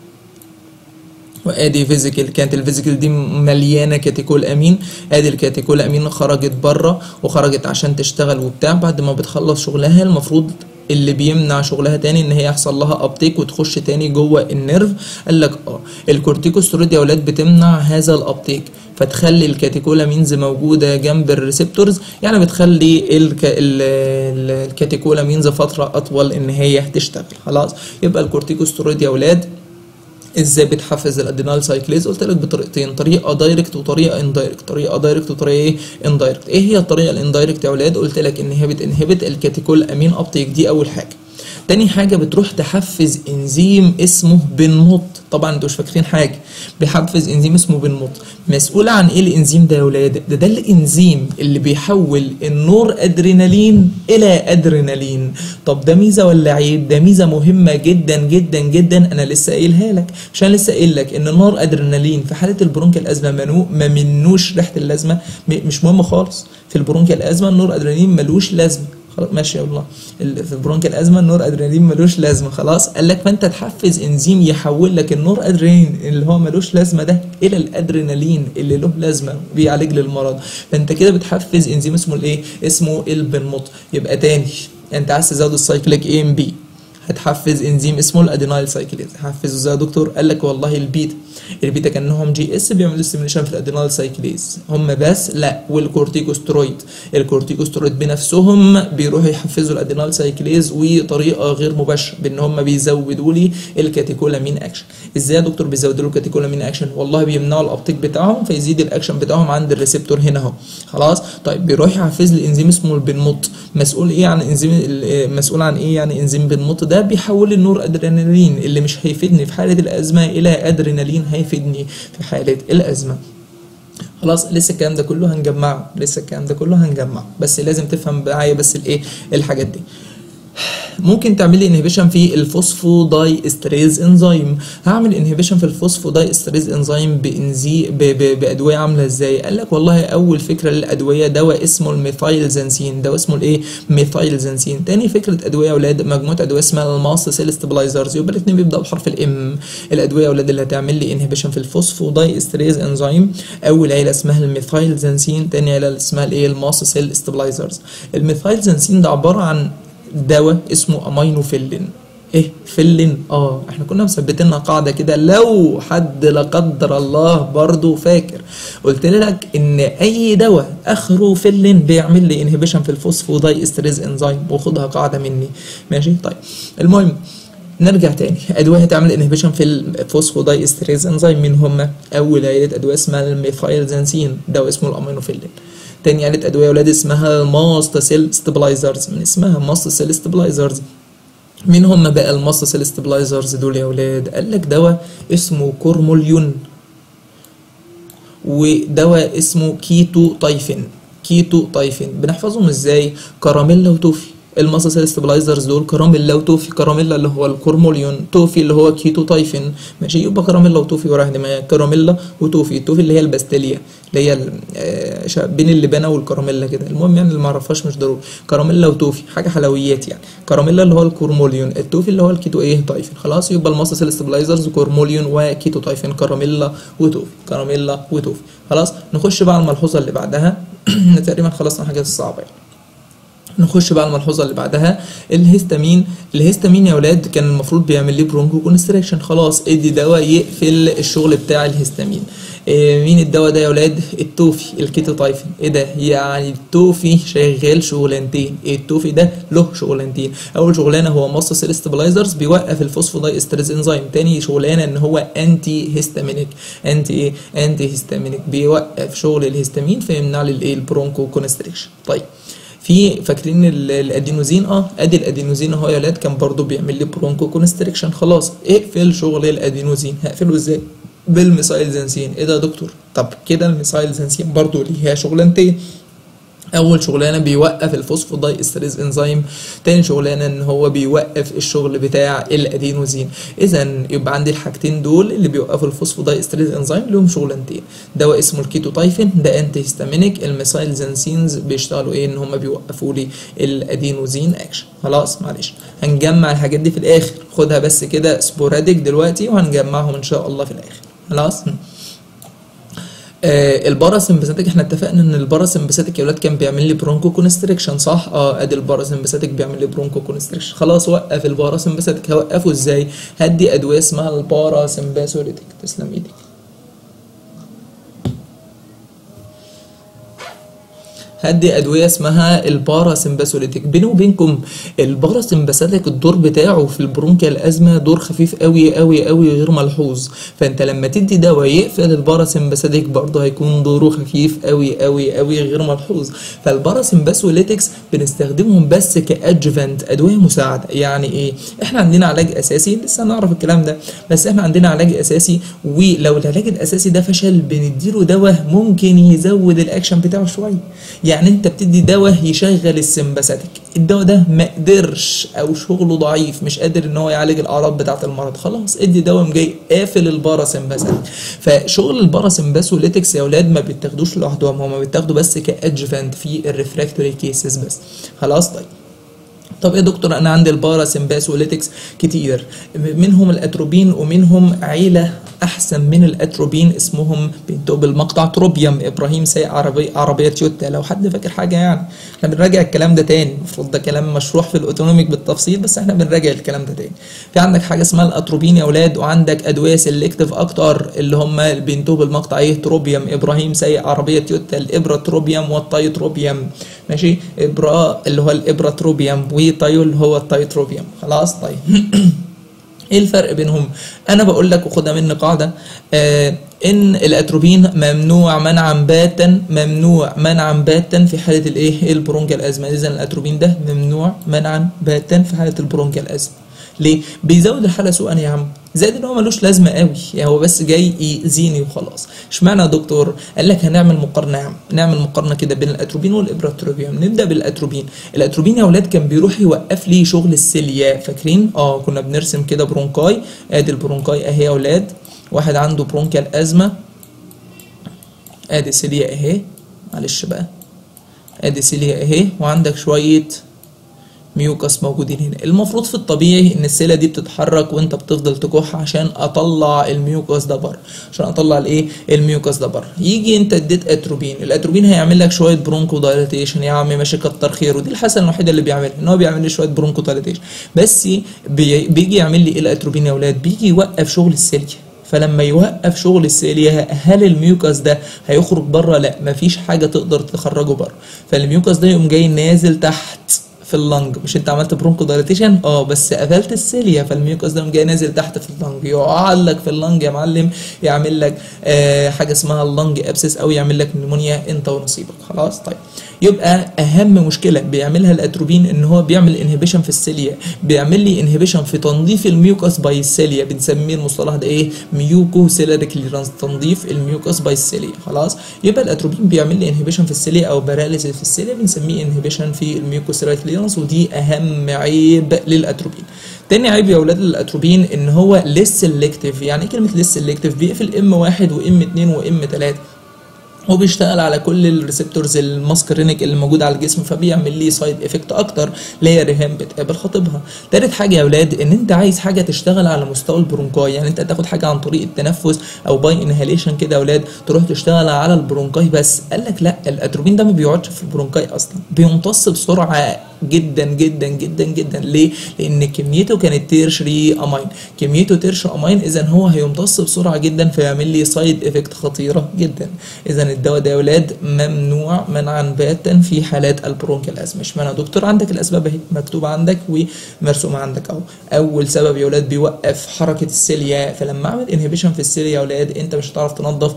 وادي فيزيكال، كانت الفيزيكال دي مليانه كاتيكول امين. ادي الكاتيكول امين خرجت بره وخرجت عشان تشتغل وبتاع، بعد ما بتخلص شغلها المفروض اللي بيمنع شغلها تاني ان هي يحصل لها ابتيك وتخش تاني جوه النيرف. قال لك اه الكورتيكوسترويد يا اولاد بتمنع هذا الابتيك، فتخلي الكاتيكولامينز موجوده جنب الريسبتورز، يعني بتخلي الك... الكاتيكولامينز فتره اطول ان هي تشتغل. خلاص. يبقى الكورتيكوسترويد يا اولاد ازاي بتحفز الادينال سايكليز؟ قلت لك بطريقتين، طريقه دايركت وطريقه اندايركت. طريقه دايركت وطريقه ايه؟ اندايركت. ايه هي الطريقه الاندايركت يا اولاد؟ قلت لك ان هي بتنهبت الكاتيكول امين ابتيك، دي اول حاجه. تاني حاجه بتروح تحفز انزيم اسمه بنمط. طبعا انتوا مش فاكرين حاجه، بيحفز انزيم اسمه بنمط. مسؤول عن ايه الانزيم ده يا ولاد؟ ده ده الانزيم اللي بيحول النور ادرينالين الى ادرينالين. طب ده ميزه ولا عيب؟ ده ميزه مهمه جدا جدا جدا، انا لسه قايلها لك. عشان لسه قايل لك ان النور ادرينالين في حاله البرونكيال ازمه منو ما منوش ريحه اللازمه، مش مهم خالص. في البرونكيال ازمه النور ادرينالين ملوش لازمه. خلاص ماشي يا الله. في البرونكيال ازمه النور ادرينالين ملوش لازمه. خلاص. قال لك فانت تحفز انزيم يحول لك النور ادرينالين اللي هو ملوش لازمه ده الى الادرينالين اللي له لازمه بيعالج للمرض. فانت كده بتحفز انزيم اسمه الايه؟ اسمه البنمط. يبقى تاني انت عايز تزود السايكليك اي ام بي، هتحفز انزيم اسمه الادينايل سايكليز. هتحفزه ازاي يا دكتور؟ قال لك والله البيتا البيتا كانهم جي اس بيعملوا ستيميوليشن في الادينايل سايكليز هم بس؟ لا، والكورتيكوسترويد. الكورتيكوسترويد بنفسهم بيروحوا يحفزوا الادينايل سايكليز وطريقه غير مباشره بان هم بيزودوا لي الكاتيكولامين اكشن. ازاي يا دكتور بيزودوا له الكاتيكولامين اكشن؟ والله بيمنعوا الابتيك بتاعهم فيزيد الاكشن بتاعهم عند الريسبتور هنا اهو. خلاص. طيب بيروح يحفز لي انزيم اسمه البنمط. مسؤول ايه عن انزيم مسؤول عن ايه يعني انزيم بنمط ده؟ بيحول النور ادرينالين اللي مش هيفيدني في حاله الازمه الى ادرينالين هيفيدني في حاله الازمه. خلاص. لسه الكلام ده كله هنجمعه، لسه الكلام ده كله هنجمعه، بس لازم تفهم معايا بس الايه الحاجات دي. ممكن تعمل لي انهبيشن في الفوسفوداي استريز انزيم. هعمل انهبيشن في الفوسفوداي استريز انزيم بانزي بادويه عامله ازاي؟ قال لك والله اول فكره للادويه دواء اسمه الميثايلزانسين. دواء اسمه الايه؟ ميثايلزانسين. تاني فكره ادويه يا اولاد مجموعه ادويه اسمها الماست سيل ستابلايزرز، يبقى الاثنين بيبداوا بحرف الام. الادويه يا اولاد اللي هتعمل لي انهبيشن في الفوسفوداي استريز انزيم اول عيله اسمها الميثايلزانسين، تاني عيله اسمها الايه؟ الماست سيل ستابلايزرز. الميثايلزانسين ده عباره عن دواء اسمه امينوفيلين. ايه فيلن. اه احنا كنا مثبتين قاعده كده، لو حد لا قدر الله برضو فاكر قلت لك ان اي دواء اخره فيلن بيعمل لي انهبيشن في الفوسفوداي استريز انزيم، وخدها قاعده مني ماشي. طيب المهم نرجع تاني، ادويه هتعمل انهبيشن في الفوسفوداي استريز انزيم، مين هم؟ اول عيله ادويه اسمها الميثايلزانسين، دواء اسمه الامينوفيلين. تاني عيله ادويه يا ولاد اسمها الماست سيل ستابلايزرز، من اسمها ماست سيل ستابلايزرز. مين هم بقى الماست سيل ستابلايزرز دول يا ولاد؟ قال لك دواء اسمه كورموليون، ودواء اسمه كيتو تايفين. كيتو تايفين بنحفظهم ازاي؟ كراميلا وتوفي. الماست سيل ستابلايزرز دول كراميلا وتوفي، كراميلا اللي هو الكورموليون، توفي اللي هو كيتو تايفين ماشي. يبقى كراميلا وتوفي وراح دماغ، كراميلا وتوفي. توفي اللي هي الباستيليا اللي هي بين اللبانه والكراميلا كده، المهم يعني اللي ما عرفهاش مش ضروري. كراميلا وتوفي حاجه حلويات يعني. كراميلا اللي هو الكورموليون، التوفي اللي هو الكيتو ايه تايفين. خلاص يبقى الماست سيل ستابلايزرز كورموليون وكيتو تايفين، كراميلا وتوفي، كراميلا وتوفي. خلاص نخش بقى على الملحوظه اللي بعدها. تقريبا خلصنا الحاجات الصعبه يعني. نخش بقى الملحوظه اللي بعدها، الهستامين. الهستامين يا ولاد كان المفروض بيعمل لي برونكو كونستريكشن، خلاص ادي دواء يقفل الشغل بتاع الهستامين. إيه مين الدواء ده يا ولاد؟ التوفي، الكيتو تايفين. ايه ده؟ يعني التوفي شغال شغلانتين. إيه التوفي ده له شغلانتين، اول شغلانه هو ماست سيل ستابلايزرز بيوقف الفوسفوداي استريز انزيم، تاني شغلانه ان هو انتي هيستامينيك. انتي ايه؟ انتي هيستامينيك، بيوقف شغل الهستامين فيمنع لي الايه البرونكو كونستريكشن. طيب في فاكرين الادينوزين؟ اه ادي الادينوزين اهو يا ولاد كان برضو بيعمل لي برونكو كونستريكشن. خلاص اقفل شغل الادينوزين. هقفله ازاي؟ بالميثايلزانسين. ايه ده يا دكتور؟ طب كده الميثايلزانسين برضو ليها شغلانتين، اول شغلانه بيوقف الفوسفوداي استريز انزيم، تاني شغلانه ان هو بيوقف الشغل بتاع الادينوزين. اذا يبقى عندي الحاجتين دول اللي بيوقفوا الفوسفوداي استريز انزيم لهم شغلانتين، دواء اسمه الكيتو تايفين ده انتي هيستامينيك، الميثايلزانسينز بيشتغلوا ايه؟ ان هم بيوقفوا لي الادينوزين اكشن. خلاص معلش هنجمع الحاجات دي في الاخر، خدها بس كده سبوراديك دلوقتي وهنجمعهم ان شاء الله في الاخر. خلاص آه الباراسمباثيك احنا اتفقنا ان الباراسمباثيك يا ولاد كان بيعمل لي برونكو كونستريكشن صح؟ اه ادي الباراسمباثيك بيعمل لي برونكو كونستريكشن. خلاص وقف الباراسمباثيك. هوقفه ازاي؟ هدي ادويه اسمها الباراسمباثوليتيك. تسلم ايدك. هدي ادويه اسمها الباراسمباثوليتيك. بيني وبينكم الباراسمباثوليتيك الدور بتاعه في البرونكيال ازمه دور خفيف قوي قوي قوي غير ملحوظ، فانت لما تدي دواء يقفل الباراسمباثوليتيك برضه هيكون دوره خفيف قوي قوي قوي غير ملحوظ. فالباراسمباثوليتكس بنستخدمهم بس كادجفنت، ادويه مساعده. يعني ايه؟ احنا عندنا علاج اساسي لسه هنعرف الكلام ده، بس احنا عندنا علاج اساسي، ولو العلاج الاساسي ده فشل بنديله دواء ممكن يزود الاكشن بتاعه شويه. يعني انت بتدي دواء يشغل السمباثيك، الدواء ده ما قدرش او شغله ضعيف مش قادر ان هو يعالج الاعراض بتاعه المرض، خلاص ادي دواء جاي قافل الباراسمباثيك. فشغل الباراسمباثوليتكس يا اولاد ما بيتاخدوش لوحدهم، هم بيتاخدوا بس كادجفنت في الريفراكتوري كيسز بس. خلاص طيب طب يا دكتور انا عندي الباراسمباثوليتكس كتير، منهم الاتروبين ومنهم عيله احسن من الاتروبين اسمهم بينتهوا بالمقطع تروبيوم. ابراهيم سايق عربيه عربيه تويوتا لو حد فاكر حاجه يعني، احنا بنراجع الكلام ده تاني، المفروض ده كلام مشروح في الاوتونوميك بالتفصيل بس احنا بنراجع الكلام ده تاني. في عندك حاجه اسمها الاتروبين يا اولاد، وعندك ادويه سيلكتيف اكتر اللي هم بينتهوا بالمقطع ايه تروبيوم. ابراهيم سايق عربيه تويوتا الابره تروبيوم والتايتروبيوم ماشي، ابره اللي هو الابره تروبيوم وتايو اللي هو التايتروبيوم. خلاص طيب ايه الفرق بينهم؟ انا بقول لك وخدها مني قاعده آه ان الاتروبين ممنوع منعا باتا، ممنوع منعا باتا في حاله الايه البرونكيال ازمه. اذا الاتروبين ده ممنوع منعا باتا في حاله البرونكيال ازمه. ليه؟ بيزود الحاله سوءا يا عم، زائد ان هو ملوش لازمه قوي، يعني هو بس جاي يأذيني وخلاص. اشمعنى يا دكتور؟ قال لك هنعمل مقارنه يا عم، نعمل مقارنه كده بين الاتروبين والابراتروبيوم. نبدا بالاتروبين. الاتروبين يا اولاد كان بيروح يوقف لي شغل السيليا، فاكرين؟ اه كنا بنرسم كده برونكاي، ادي البرونكاي اهي يا اولاد، واحد عنده برونكيال ازمه، ادي سيليا اهي، معلش بقى ادي سيليا اهي، وعندك شويه ميوكس موجودين هنا. المفروض في الطبيعي ان السيله دي بتتحرك وانت بتفضل تكح عشان اطلع الميوكس ده بره، عشان اطلع الايه الميوكس ده بره. يجي انت اديت اتروبين، الاتروبين هيعمل لك شويه برونكو دايليتيشن، يا عم ماشي كتر خيره، ودي الحسنه الوحيده اللي بيعملها ان هو بيعمل لي شويه برونكو دايليتيشن، بس بي بيجي يعمل لي ايه الاتروبين يا اولاد؟ بيجي يوقف شغل السيليا. فلما يوقف شغل السيليا هل الميوكس ده هيخرج بره؟ لا، مفيش حاجه تقدر تخرجه بره. فالميوكس ده يقوم جاي نازل تحت في اللنج. مش انت عملت برونكو دايليتيشن؟ اه بس قفلت السيليا، فالميوكس ده جاي نازل تحت في اللنج، يقعد لك في اللنج يا معلم، يعمل لك آه حاجه اسمها اللنج ابسس او يعمل لك نيمونيا انت ونصيبك. خلاص طيب، يبقى اهم مشكله بيعملها الاتروبين ان هو بيعمل انهبيشن في السيليا، بيعمل لي انهبيشن في تنظيف الميوكس باي السيليا، بنسميه المصطلح ده ايه؟ ميوكو سيلري كليرانس، تنظيف الميوكس باي السيليا. خلاص، يبقى الاتروبين بيعمل لي انهبيشن في السيليا او باراليسيس في السيليا، بنسميه انهبيشن في الميوكو سيلري كليرانس، ودي اهم عيب للاتروبين. تاني عيب يا اولاد الاتروبين ان هو ليس سيلكتيف. يعني ايه كلمه ليس سيلكتيف؟ بيقفل ام واحد وام اتنين وام تلاته، هو بيشتغل على كل الريسبتورز الماسكرينيك اللي موجوده على الجسم، فبيعمل ليه سايد افكت اكتر اللي هي ريهام بتقابل خطيبها. تالت حاجه يا اولاد ان انت عايز حاجه تشتغل على مستوى البرونكاي، يعني انت تاخد حاجه عن طريق التنفس او باي انهاليشن كده يا اولاد تروح تشتغل على البرونكاي بس. قال لك لا، الاتروبين ده ما بيقعدش في البرونكاي اصلا، بيمتص بسرعه جدا جدا جدا جدا. ليه؟ لان كميته كانت تيرشري امين، كميته تيرشري امين، اذا هو هيمتص بسرعه جدا فيعمل لي سايد افكت خطيره جدا. اذا الدواء ده يا ولاد ممنوع منعا باتا في حالات البرونكيال ازمه. اشمعنى يا دكتور؟ عندك الاسباب اهي مكتوبه عندك ومرسومه عندك اهو. اول سبب يا ولاد بيوقف حركه السيليا، فلما اعمل انهبيشن في السيليا يا ولاد انت مش هتعرف تنظف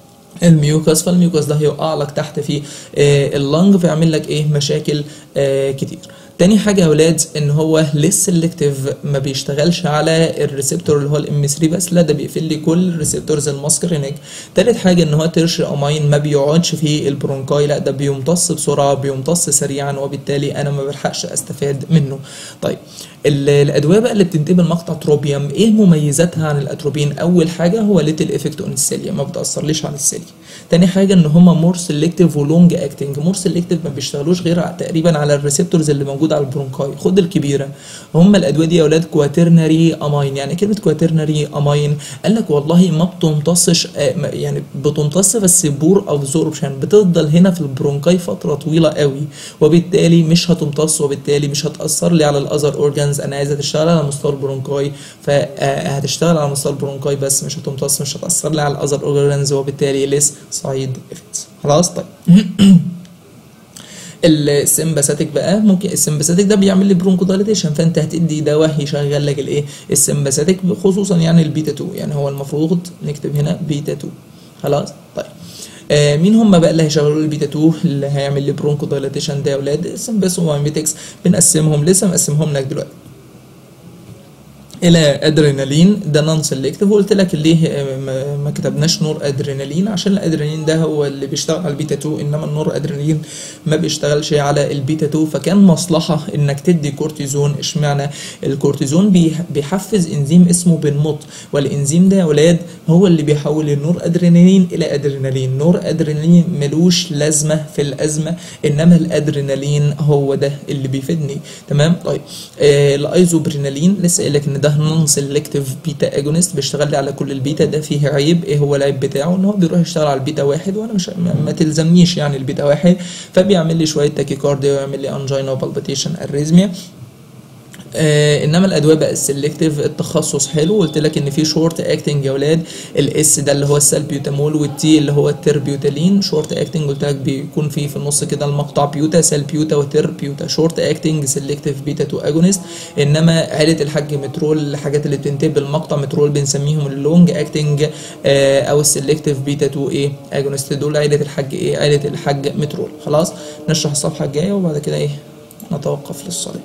الميوكس، فالميوكس ده هيوقع لك تحت في آه اللنج، فيعمل لك ايه مشاكل آه كتير. تاني حاجه يا ولاد ان هو ليس سيلكتيف، ما بيشتغلش على الريسبتور اللي هو الام ثلاثة بس، لا ده بيقفل لي كل الريسبتورز الماسكرينيك. تالت حاجه ان هو تيرشري امين، ما بيقعدش في البرونكاي، لا ده بيمتص بسرعه، بيمتص سريعا، وبالتالي انا ما بلحقش استفاد منه. طيب الادويه بقى اللي بتنتهي بالمقطع تروبيوم، ايه مميزاتها عن الاتروبين؟ اول حاجه هو ليتل افكت اون السيليا، ما بتاثرليش على السيليا. تاني حاجه ان هم مور سيلكتيف ولونج اكتنج. مور سيلكتيف ما بيشتغلوش غير تقريبا على الريسبتورز اللي موجوده على البرونكاي. خد الكبيره، هم الادويه دي يا اولاد كواترنري امين. يعني كلمه كواترنري امين قال لك والله ما بتمتصش، يعني بتمتص بس بور ابزوربشن، بتفضل هنا في البرونكاي فتره طويله قوي، وبالتالي مش هتمتص، وبالتالي مش هتاثر لي على الاذر اورجانز. انا عايزه تشتغل على مستوى البرونكاي، فهتشتغل على مستوى البرونكاي بس، مش هتمتص، مش هتاثر لي على الاذر اورجانز، وبالتالي ليس سايد افكتس. خلاص طيب السمباثيك بقى، ممكن السمباثيك ده بيعمل لي برونكو دايليتيشن، فانت هتدي دواء يشغل لك الايه السمباثيك، خصوصا يعني البيتا اتنين، يعني هو المفروض نكتب هنا بيتا اتنين. خلاص طيب آه مين هم بقى اللي هيشغلوا البيتا اتنين اللي هيعمل لي برونكو دايليتيشن ده يا اولاد؟ السمباثومايميتكس بنقسمهم، لسه مقسمهم لك دلوقتي الى ادرينالين، ده نون سيلكتيف، وقلت لك ليه ما كتبناش نور ادرينالين؟ عشان الادرينالين ده هو اللي بيشتغل على البيتا اتنين، انما النور ادرينالين ما بيشتغلش على البيتا اتنين، فكان مصلحه انك تدي كورتيزون. اشمعنى؟ الكورتيزون بيحفز انزيم اسمه بنموت، والانزيم ده يا ولاد هو اللي بيحول النور ادرينالين الى ادرينالين. نور ادرينالين ملوش لازمه في الازمه، انما الادرينالين هو ده اللي بيفيدني. تمام طيب آه الايزوبرينالين لسه قايل لك ان ده نون سيلكتيف بيتا اجونست، بيشتغل لي على كل البيتا. ده فيه عيب، ايه هو العيب بتاعه؟ ان هو بيروح يشتغل على البيتا واحد، وانا مش ما تلزمنيش يعني البيتا واحد، فبيعمل لي شويه تاكيكارديا ويعمل لي انجينا وبالبيتيشن اريزميا. آه انما الادويه بقى السلكتيف التخصص حلو، قلت لك ان في شورت اكتنج يا ولاد، الاس ده اللي هو السالبيوتامول، والتي اللي هو التربيوتالين. شورت اكتنج قلت لك بيكون في في النص كده المقطع بيوتا، سالبيوتا وتربيوتا. شورت اكتنج سلكتيف بيتا اتنين اجونست. انما عائله الحاج مترول، الحاجات اللي بتنتهي بالمقطع مترول بنسميهم اللونج اكتنج آه او السلكتيف بيتا اتنين ايه اجونست، دول عائله الحاج ايه عائله الحاج مترول. خلاص نشرح الصفحه الجايه وبعد كده ايه نتوقف للصلاه.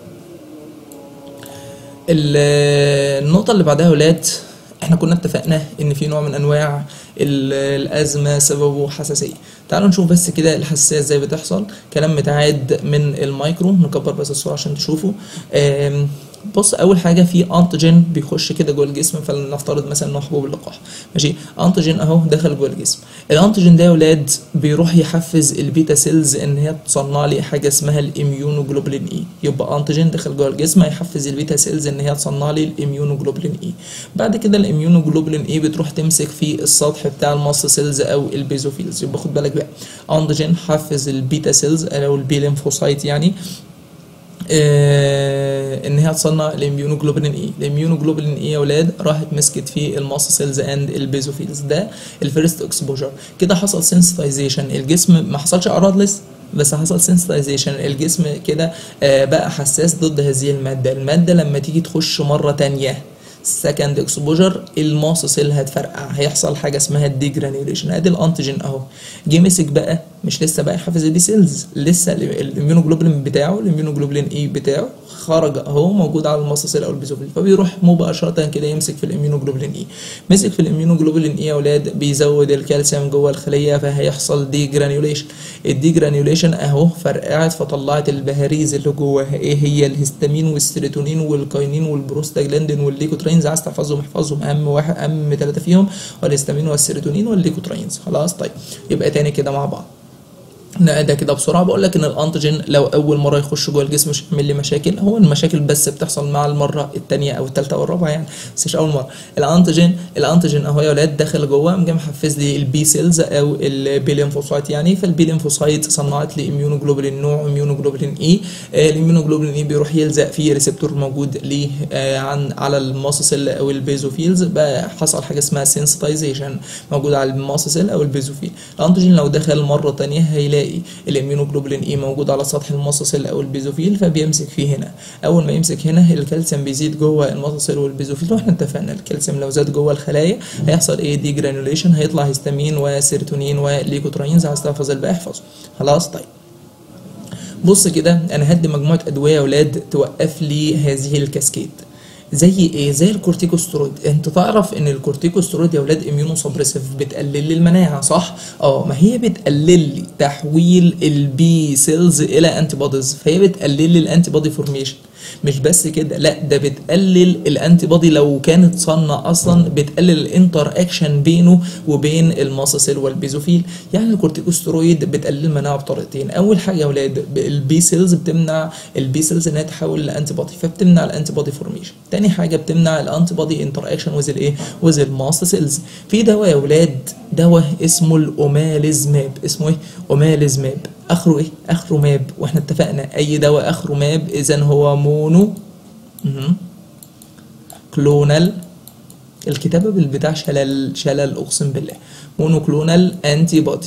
النقطة اللي بعدها يا ولاد، احنا كنا اتفقنا ان في نوع من انواع الازمة سببه حساسية. تعالوا نشوف بس كده الحساسية ازاي بتحصل. كلام متعاد من المايكرو، نكبر بس الصورة عشان تشوفوا. بص اول حاجه في انتيجين بيخش كده جوه الجسم، فلنفترض مثلا انه حبوب اللقاح، ماشي، انتيجين اهو دخل جوه الجسم. الانتيجين ده يا ولاد بيروح يحفز البيتا سيلز ان هي تصنع لي حاجه اسمها الاميونوجلوبولين اي. يبقى انتيجين دخل جوه الجسم هيحفز البيتا سيلز ان هي تصنع لي الاميونوجلوبولين اي. بعد كده الاميونوجلوبولين اي بتروح تمسك في السطح بتاع الماست سيلز او البيزوفيلز. يبقى خد بالك بقى، انتيجين حفز البيتا سيلز او البي ليمفوسايت يعني آه ان هي تصنع الاميونوجلوبولين اي. الاميونوجلوبولين اي يا ولاد راحت مسكت في الماست سيلز اند البيزوفيلز. ده الفيرست اكسبوجر. كده حصل سنسيتايزيشن، الجسم ما حصلش اعراض لسه بس حصل سنسيتايزيشن، الجسم كده آه بقى حساس ضد هذه الماده. الماده لما تيجي تخش مره تانية سكند اكسبوجر الماست سيل هتفرقع، هيحصل حاجه اسمها الديجرانيوليشن. ادي الانتيجين اهو جه مسك بقى، مش لسه بقى يحفز البي سيلز، لسه الاميونوجلوبولين بتاعه الاميونوجلوبولين اي بتاعه خرج اهو موجود على الماست سيل او البيزوفيل، فبيروح مباشره كده يمسك في الاميونوجلوبولين اي. مسك في الاميونوجلوبولين اي يا اولاد بيزود الكالسيوم جوه الخليه، فهيحصل ديجرانيوليشن. الديجرانيوليشن اهو فرقعت فطلعت البهاريز اللي جواها، ايه هي؟ الهستامين والسيروتونين والكاينين والبروستاجلاندين والليكوترينز. عايز تحفظهم احفظهم، اهم واحد اهم ثلاثه فيهم والهستامين والسيروتونين والليكوترينز. خلاص طيب يبقى تاني كده مع بعض نعيدها كده بسرعه. بقول لك ان الانتيجين لو اول مره يخش جوه الجسم مش هيعمل لي مشاكل، هو المشاكل بس بتحصل مع المره الثانيه او الثالثه او الرابعه يعني، بس مش اول مره. الانتيجين الانتيجين اهو يا ولاد دخل جوه قام جاي محفز لي البي سيلز او البي ليمفوسايت يعني، فالبي ليمفوسايت صنعت لي اميونوجلوبولين نوع اميونوجلوبولين اي. الاميونوجلوبولين اي بيروح يلزق في ريسبتور موجود ليه آه عن على الماست سيل او البيزوفيلز، بقى حصل حاجه اسمها سنسيتايزيشن موجود على الماست سيل او البيزوفيل. الانتيجين لو دخل مره ثانيه هيلاقي الاميونوجلوبولين اي موجود على سطح الماست سيل او البيزوفيل، فبيمسك فيه هنا. اول ما يمسك هنا الكالسيوم بيزيد جوه الماست سيل والبيزوفيل، واحنا اتفقنا الكالسيوم لو زاد جوه الخلايا هيحصل ايه؟ دي جرانيوليشن، هيطلع هيستامين وسيروتونين وليكوترينز. عايز تحفظ الباقي احفظه. خلاص طيب بص كده انا هدي مجموعه ادويه يا ولاد توقف لي هذه الكاسكيد. زي ايه؟ زي الكورتيكوسترويد. انت تعرف ان الكورتيكوسترويد يا ولاد اميونو سبريسيف، بتقلل لي المناعه صح؟ اه ما هي بتقلل لي تحويل البي سيلز الى انتي بوديز، فهي بتقلل لي الانتي بودي فورميشن. مش بس كده، لا ده بتقلل الانتي بودي لو كانت صنع اصلا، بتقلل الانتر اكشن بينه وبين الماست سيل والبيزوفيل. يعني الكورتيكوسترويد بتقلل المناعه بطريقتين. اول حاجه يا ولاد البي سيلز بتمنع البي سيلز انها تحول لانتي بودي، فبتمنع الانتي بودي فورميشن. تاني حاجه بتمنع الانتي بودي انتر اكشن ويز الايه؟ ويز الماست سيلز. في دواء يا ولاد دواء اسمه الاوماليزماب. اسمه ايه؟ اوماليزماب. اخره ايه؟ اخره ماب، واحنا اتفقنا اي دواء اخره ماب اذا هو مونو كلونال. الكتابه بالبتاع شلل شلل اقسم بالله. مونو كلونال انتي بودي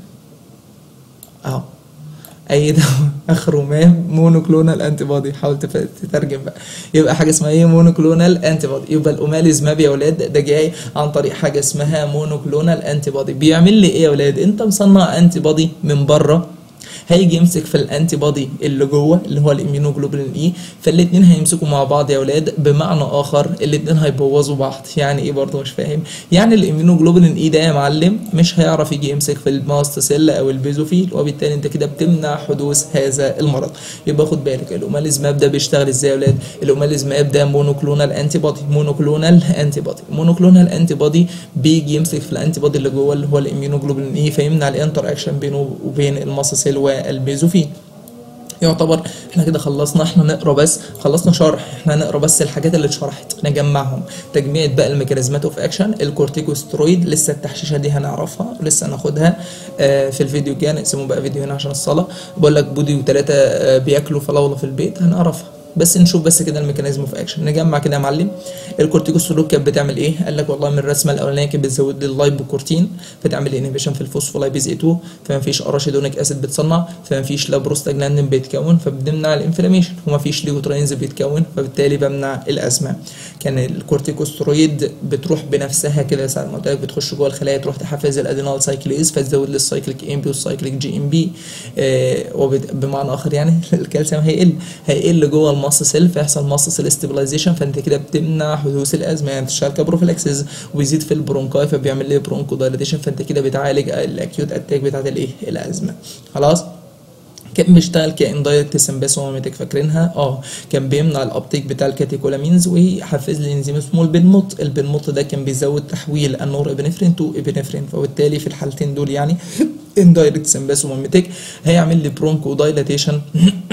اهو. اي دواء اخره ماب مونو كلونال انتي بودي، حاول تترجم بقى يبقى حاجه اسمها ايه؟ مونو كلونال انتي بودي. يبقى الاوماليزماب يا ولاد ده جاي عن طريق حاجه اسمها مونو كلونال انتي بودي. بيعمل لي ايه يا ولاد؟ انت مصنع انتي بودي من بره، هيجي يمسك في الانتي بودي اللي جوه اللي هو الاميونوجلوبولين اي، فالاثنين هيمسكوا مع بعض يا اولاد. بمعنى اخر الاثنين هيبوظوا بعض. يعني ايه برضه؟ مش فاهم. يعني الاميونوجلوبولين اي ده يا معلم مش هيعرف يجي يمسك في الماست سيل او البيزوفيل، وبالتالي انت كده بتمنع حدوث هذا المرض. يبقى خد بالك الاوماليزماب ده بيشتغل ازاي يا اولاد؟ الاوماليزماب ده مونوكلونال انتي بودي. مونوكلونال انتي بودي مونوكلونال انتي بودي بيجي يمسك في الانتي بودي اللي جوه اللي هو الاميونوجلوبولين اي، فيمنع الانتر اكشن بينه وبين الماست سيل والبيزوفيل. يعتبر احنا كده خلصنا، احنا نقرا بس خلصنا شرح، احنا نقرا بس الحاجات اللي اتشرحت نجمعهم. تجميع بقى الميكانيزمات اوف اكشن. الكورتيكوسترويد لسه التحشيشه دي هنعرفها ولسه هناخدها آه في الفيديو الجاي. نقسمه بقى فيديو هنا عشان الصلاه. بقول لك بودي وثلاثه آه بياكلوا فراوله في البيت، هنعرفها بس نشوف بس كده الميكانيزم اوف اكشن. نجمع كده يا معلم. الكورتيكوسترويد كانت بتعمل ايه؟ قال لك والله من الرسمه الاولانيه كانت بتزود لي اللايبوكورتين فتعمل انهبيشن في الفوسفولايبيز اي اتنين، فما فيش اراشيدونيك اسيد بتصنع، فما فيش لا بروستاجلاندين بيتكون فبنمنع الانفلاميشن، وما فيش ليكوترينز بيتكون فبالتالي بمنع الازمه. كان الكورتيكوسترويد بتروح بنفسها كده ساعه ما قلت لك بتخش جوه الخلايا تروح تحفز الادينال سايكليز فتزود لي السايكليك ام بي والسايكليك جي ام بي. وبمعنى اخر يعني الكالسيوم هيقل هيقل جوه الماست سيل فيحصل ماست سيل ستابلايزيشن، فانت كده بتمنع حدوث الازمه. يعني بتشتغل كبروفيلاكسيس ويزيد في البرونكاي فبيعمل لي برونكو دايليتيشن، فانت كده بتعالج الاكيوت اتاك بتاعت الايه؟ الازمه. خلاص كان بيشتغل كاندايركت سمباثوميميتيك، فاكرينها؟ اه كان بيمنع الابتيك بتاع الكاتيكولامينز ويحفز لي انزيم اسمه البنموت. البنموت ده كان بيزود تحويل النور ابنفرين تو ابنفرين، فبالتالي في الحالتين دول يعني اندايركت سمباثوميميتيك هيعمل لي برونكو دايلاتيشن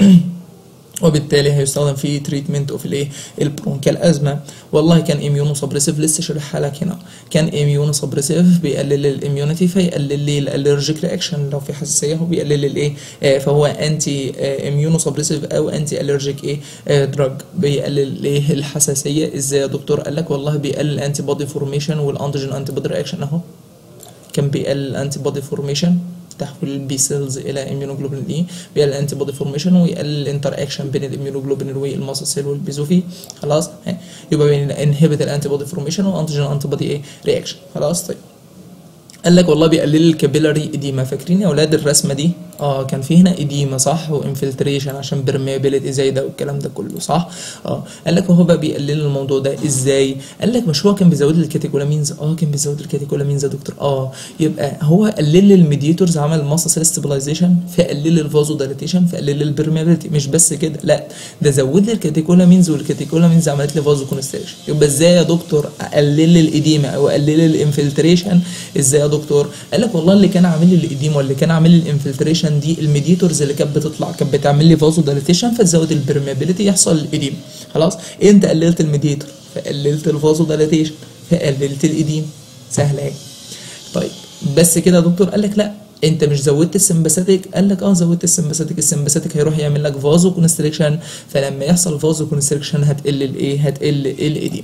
وبالتالي هيستخدم في تريتمنت اوف الايه البرونكيال ازمه. والله كان اميونو سبريسيف، لسه شارحها لك هنا، كان اميونو سبريسيف بيقلل الاميونيتي فيقلل لي الالرجيك رياكشن، لو في حساسيه هو بيقلل الايه آه فهو انتي آه اميونو سبريسيف او انتي الرجيك ايه آه دراج، بيقلل ايه الحساسيه. ازاي يا دكتور؟ قال لك والله بيقلل الانتي بودي فورميشن والانتيجين انتي بودي رياكشن اهو، كان بيقلل الانتي بودي فورميشن تحويل البي سيلز الى اميونوجلوبولين اي، بيقلل الانتي بودي فورميشن ويقلل الانتر اكشن بين الاميونوجلوبولين والماسل سيل والبيزوفيل. خلاص يبقى بين انهبت الانتي بودي فورميشن والانتيجين انتي بودي ايه رياكشن. خلاص طيب قال لك والله بيقلل الكابيلاري اديما. فاكرين يا اولاد الرسمه دي؟ اه كان في هنا اديما صح، وانفلتريشن عشان برميابيليتي زي ده والكلام ده كله صح. اه قال لك وهو بقى بيقلل الموضوع ده ازاي؟ قال لك مش هو كان بيزود الكاتيكولامينز؟ اه كان بيزود الكاتيكولامينز يا دكتور. اه يبقى هو قلل الميديتورز، عمل ماسل سيل ستابلايزيشن، فقلل الفازو دايليتيشن، فقلل البرميابيليتي. مش بس كده، لا ده زود لي الكاتيكولامينز، والكاتيكولامينز عملت لي فازو كونستريكشن. يبقى ازاي يا دكتور قلل الاديما او قلل الانفلتريشن؟ ازاي يا دكتور؟ قال لك والله اللي كان عامل لي الاديما واللي كان عامل لي الانفلتريشن دي الميديتورز اللي كانت بتطلع كانت بتعمل لي فازو دايليتيشن فتزود البرميابيليتي يحصل الاديما. خلاص انت قللت الميديتور فقللت الفازو دايليتيشن فقللت الاديما. سهله اهي. طيب بس كده يا دكتور؟ قال لك لا انت مش زودت السمباثيك. قال لك اه زودت السمباثيك، السمباثيك هيروح يعمل لك فازو كونستريكشن، فلما يحصل فازو كونستريكشن هتقل الايه؟ هتقل الاديما.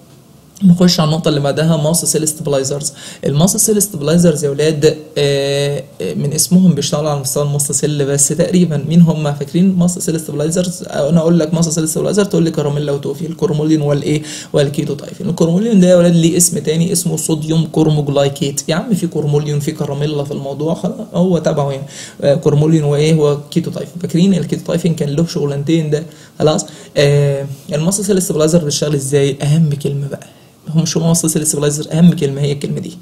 نخش على النقطه اللي بعدها ماسل سيل ستابلايزرز. الماسل سيل ستابلايزرز يا ولاد آه من اسمهم بيشتغلوا على مستوى الماسل سيل بس تقريبا. مين هم؟ فاكرين ماسل سيل ستابلايزرز؟ انا اقول لك ماسل سيل ستابلايزر تقول لي كراميلا وتوفي، الكورمولين والايه والكيتوتايفين. الكورمولين ده يا ولاد ليه اسم تاني اسمه صوديوم كورموجلايكيت. يا عم في كورمولين في كراميلا في الموضوع، خلاص هو تبعه يعني آه كورمولين وايه هو كيتوتايفين. فاكرين الكيتوتايفين كان له شغلانتين ده. خلاص آه الماسل سيل ستابلايزر بيشتغل ازاي؟ اهم كلمه بقى هم شو ماسل سيل ستابلايزر، اهم كلمه هي الكلمه دي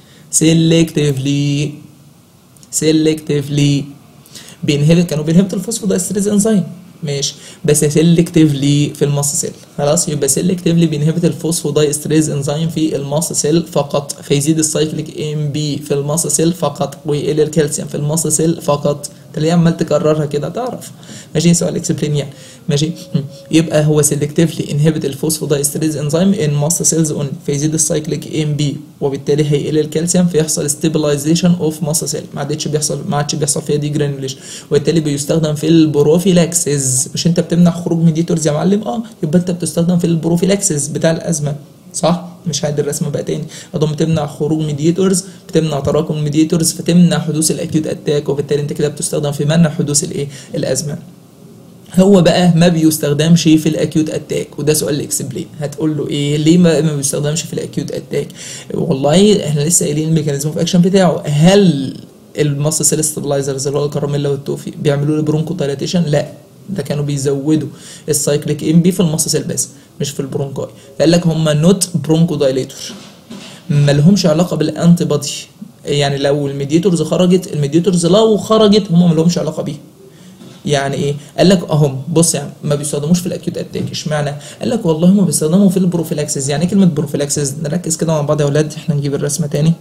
سيلكتيفلي. سيلكتيفلي بينهبت، كانوا بينهبت الفوسفودايستريز انزيم ماشي، بس سيلكتيفلي في الماسل سيل. خلاص يبقى سيلكتيفلي بينهبت الفوسفودايستريز انزيم في الماسل سيل فقط، فيزيد السايكليك ام بي في الماسل سيل فقط، ويقل الكالسيوم في الماسل سيل فقط. انت ليه عمال تكررها كده؟ تعرف ماشي. سؤال اكسبلين يعني ماشي. يبقى هو سيلكتيفلي انهبت الفوسفودايستريز انزيم ان ماسل سيلز اون، فيزيد السايكليك ام بي وبالتالي هيقل الكالسيوم فيحصل ستابلايزيشن اوف ماسل سيل، ما عادش بيحصل ما عادش بيحصل فيها دي جرانيوليشن، وبالتالي بيستخدم في البروفيلاكسيس. مش انت بتمنع خروج ميديتورز يا معلم؟ اه يبقى انت بتستخدم في البروفيلاكسيس بتاع الازمه صح. مش هعيد الرسمه بقى تاني. اضم بتمنع خروج ميديتورز، بتمنع تراكم ميديتورز، فتمنع حدوث الاكيوت اتاك، وبالتالي انت كده بتستخدم في منع حدوث الايه الازمه. هو بقى ما بيستخدمش في الاكيوت اتاك، وده سؤال الاكسبلين. هتقول له ايه ليه ما, ما بيستخدمش في الاكيوت اتاك؟ والله احنا لسه قايلين الميكانيزم اوف اكشن بتاعه. هل الماسل سيل ستابلايزرز اللي هو الكراميلا والتوفي بيعملوا له برونكو دايلاتيشن؟ لا، ده كانوا بيزودوا السايكليك ام بي في الماسل سيل بس مش في البرونكاي. فقال لك هم نوت برونكو دايليتور، ما لهمش علاقه بالانتي بودي. يعني لو الميديتورز خرجت، الميديتورز لو خرجت هم ما لهمش علاقه بيها. يعني ايه؟ قال لك اهم بص يعني ما بيستخدموش في الاكيوت اتاك. اشمعنى؟ قال لك والله هم بيستخدموا في البروفيلاكسيس. يعني ايه كلمه بروفيلاكسيس؟ نركز كده مع بعض يا اولاد، احنا نجيب الرسمه تاني.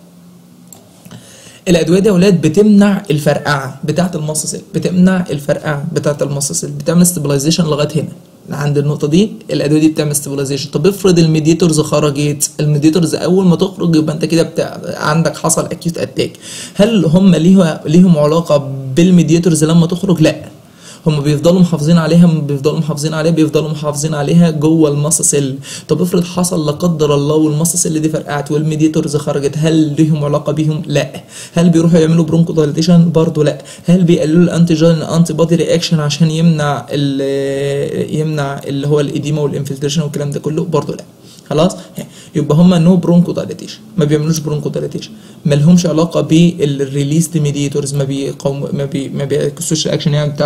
الادويه دي يا اولاد بتمنع الفرقعه بتاعه الماسل سيل، بتمنع الفرقعه بتاعه الماسل سيل، بتعمل ستابلايزيشن لغايه هنا عند النقطه دي. الادويه دي بتعمل ستابلايزيشن. طب افرض الميديتورز خرجت، الميديتورز اول ما تخرج يبقى انت كده بتاع عندك حصل اكيوت اتاك. هل هم ليهم ليهم علاقه بالميديتورز لما تخرج؟ لا، هم بيفضلوا محافظين عليها بيفضلوا محافظين عليها بيفضلوا محافظين عليها جوه الماسل سيل. طب افرض حصل لا قدر الله والماسل سيل دي فرقعت والميديتورز خرجت، هل ليهم علاقه بيهم؟ لا. هل بيروحوا يعملوا برونكو دايليتيشن؟ برضه لا. هل بيقللوا الانتيجين انتي بودي رياكشن عشان يمنع يمنع اللي هو الاديما والانفلتريشن والكلام ده كله؟ برضه لا. خلاص يبقى هم نو برونكو دايليتيشن، ما بيعملوش برونكو دايليتيشن، ما لهمش علاقه بالريليست ميديتورز، ما بيقوم ما بي ما بيعكسوش الاكشن يعني بتاع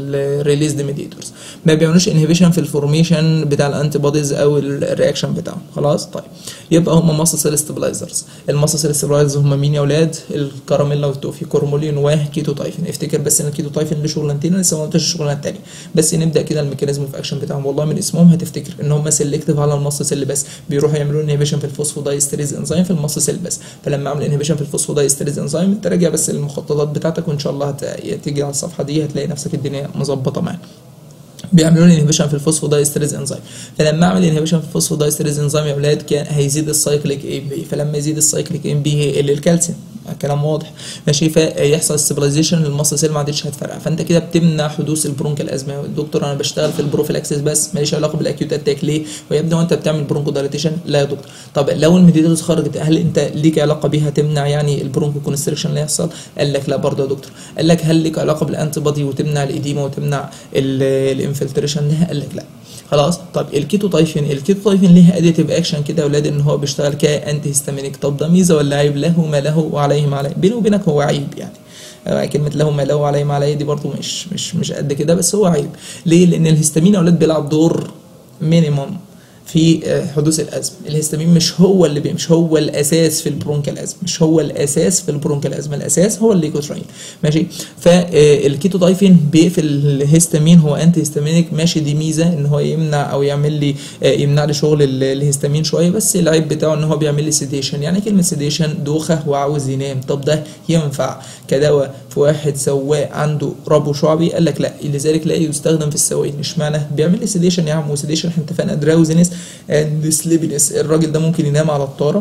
الريليزد ميديتورز، ما بيعملوش انهبيشن في الفورميشن بتاع الانتي بوديز او الرياكشن بتاعهم. خلاص طيب يبقى هم ماسل سيل ستابلايزرز. الماسل سيل ستابلايزرز هم مين يا اولاد؟ الكراميلا والتوفي كورمولين وكيتو تايفين. افتكر بس ان الكيتو تايفين له شغلانتين لسه ما قلتش الشغلانه الثانيه، بس نبدا كده الميكانيزم اوف اكشن بتاعهم. والله من اسمهم هتفتكر ان هم سيلكتيف على الماسل سيل بس، بيروحوا يعملوا انهبيشن في الفوسفودايستريز انزيم في الماسل سيل بس. فلما اعمل انهبيشن في الفوسفودايستريز انزيم انت راجع بس المخططات بتاعتك وان شاء الله هتيجي على الصفحه دي هتلاقي نفسك الدنيا مظبطه معاك. بيعملوا لي انهبيشن في الفوسفودايستريز انزيم، فلما اعمل انهبيشن في الفوسفودايستريز انزيم يا اولاد كان هيزيد السايكليك اي بي، فلما يزيد السايكليك اي بي هيقل الكالسيوم، كلام واضح ماشي، فيحصل ستابلايزيشن للمصل سيل ما عادش هتفرقع، فانت كده بتمنع حدوث البرونكال ازمه. دكتور انا بشتغل في البروفيلاكسيس بس ماليش علاقه بالاكيوت اتاك ليه؟ ويبدا وانت بتعمل برونكو دايليتيشن؟ لا يا دكتور. طب لو الميديتورز خرجت هل انت ليك علاقه بيها تمنع يعني البرونكو كونستريكشن اللي يحصل؟ قال لك لا برضه يا دكتور. قال لك هل ليك علاقه بالانتي بودي وتمنع الايديما وتمنع الانفلتريشن ده؟ قال لك لا. خلاص طب الكيتو تايفين، الكيتو تايفين ليه اديتيف اكشن كده يا اولاد ان هو بيشتغل كانتي هيستامينيك. طب ده ميزه ولا عيب؟ له ما له وعليه ما عليه. بيني وبينك هو عيب يعني، كلمه له ما له وعليه ما عليه دي برضو مش مش مش قد كده، بس هو عيب. ليه؟ لان الهستامين يا اولاد بيلعب دور مينيمم في حدوث الازمه. الهستامين مش هو اللي بي مش هو الاساس في البرونكال ازمه، مش هو الاساس في البرونكال ازمه، الاساس هو الليكوترين ماشي. فالكيتو تايفين بيقفل الهستامين، هو انتي هيستامينيك ماشي، دي ميزه ان هو يمنع او يعمل لي يمنع لي شغل الهستامين شويه، بس العيب بتاعه ان هو بيعمل لي سيديشن. يعني كلمه سيديشن دوخه وعاوز ينام. طب ده ينفع كدواء في واحد سواق عنده ربو شعبي؟ قال لك لا، لذلك لا يستخدم في السواقين. اشمعنى؟ بيعمل لي سيديشن يا عم، وسيديشن احنا اتفقنا دراوزنس اند سليبنس، الراجل ده ممكن ينام على الطاره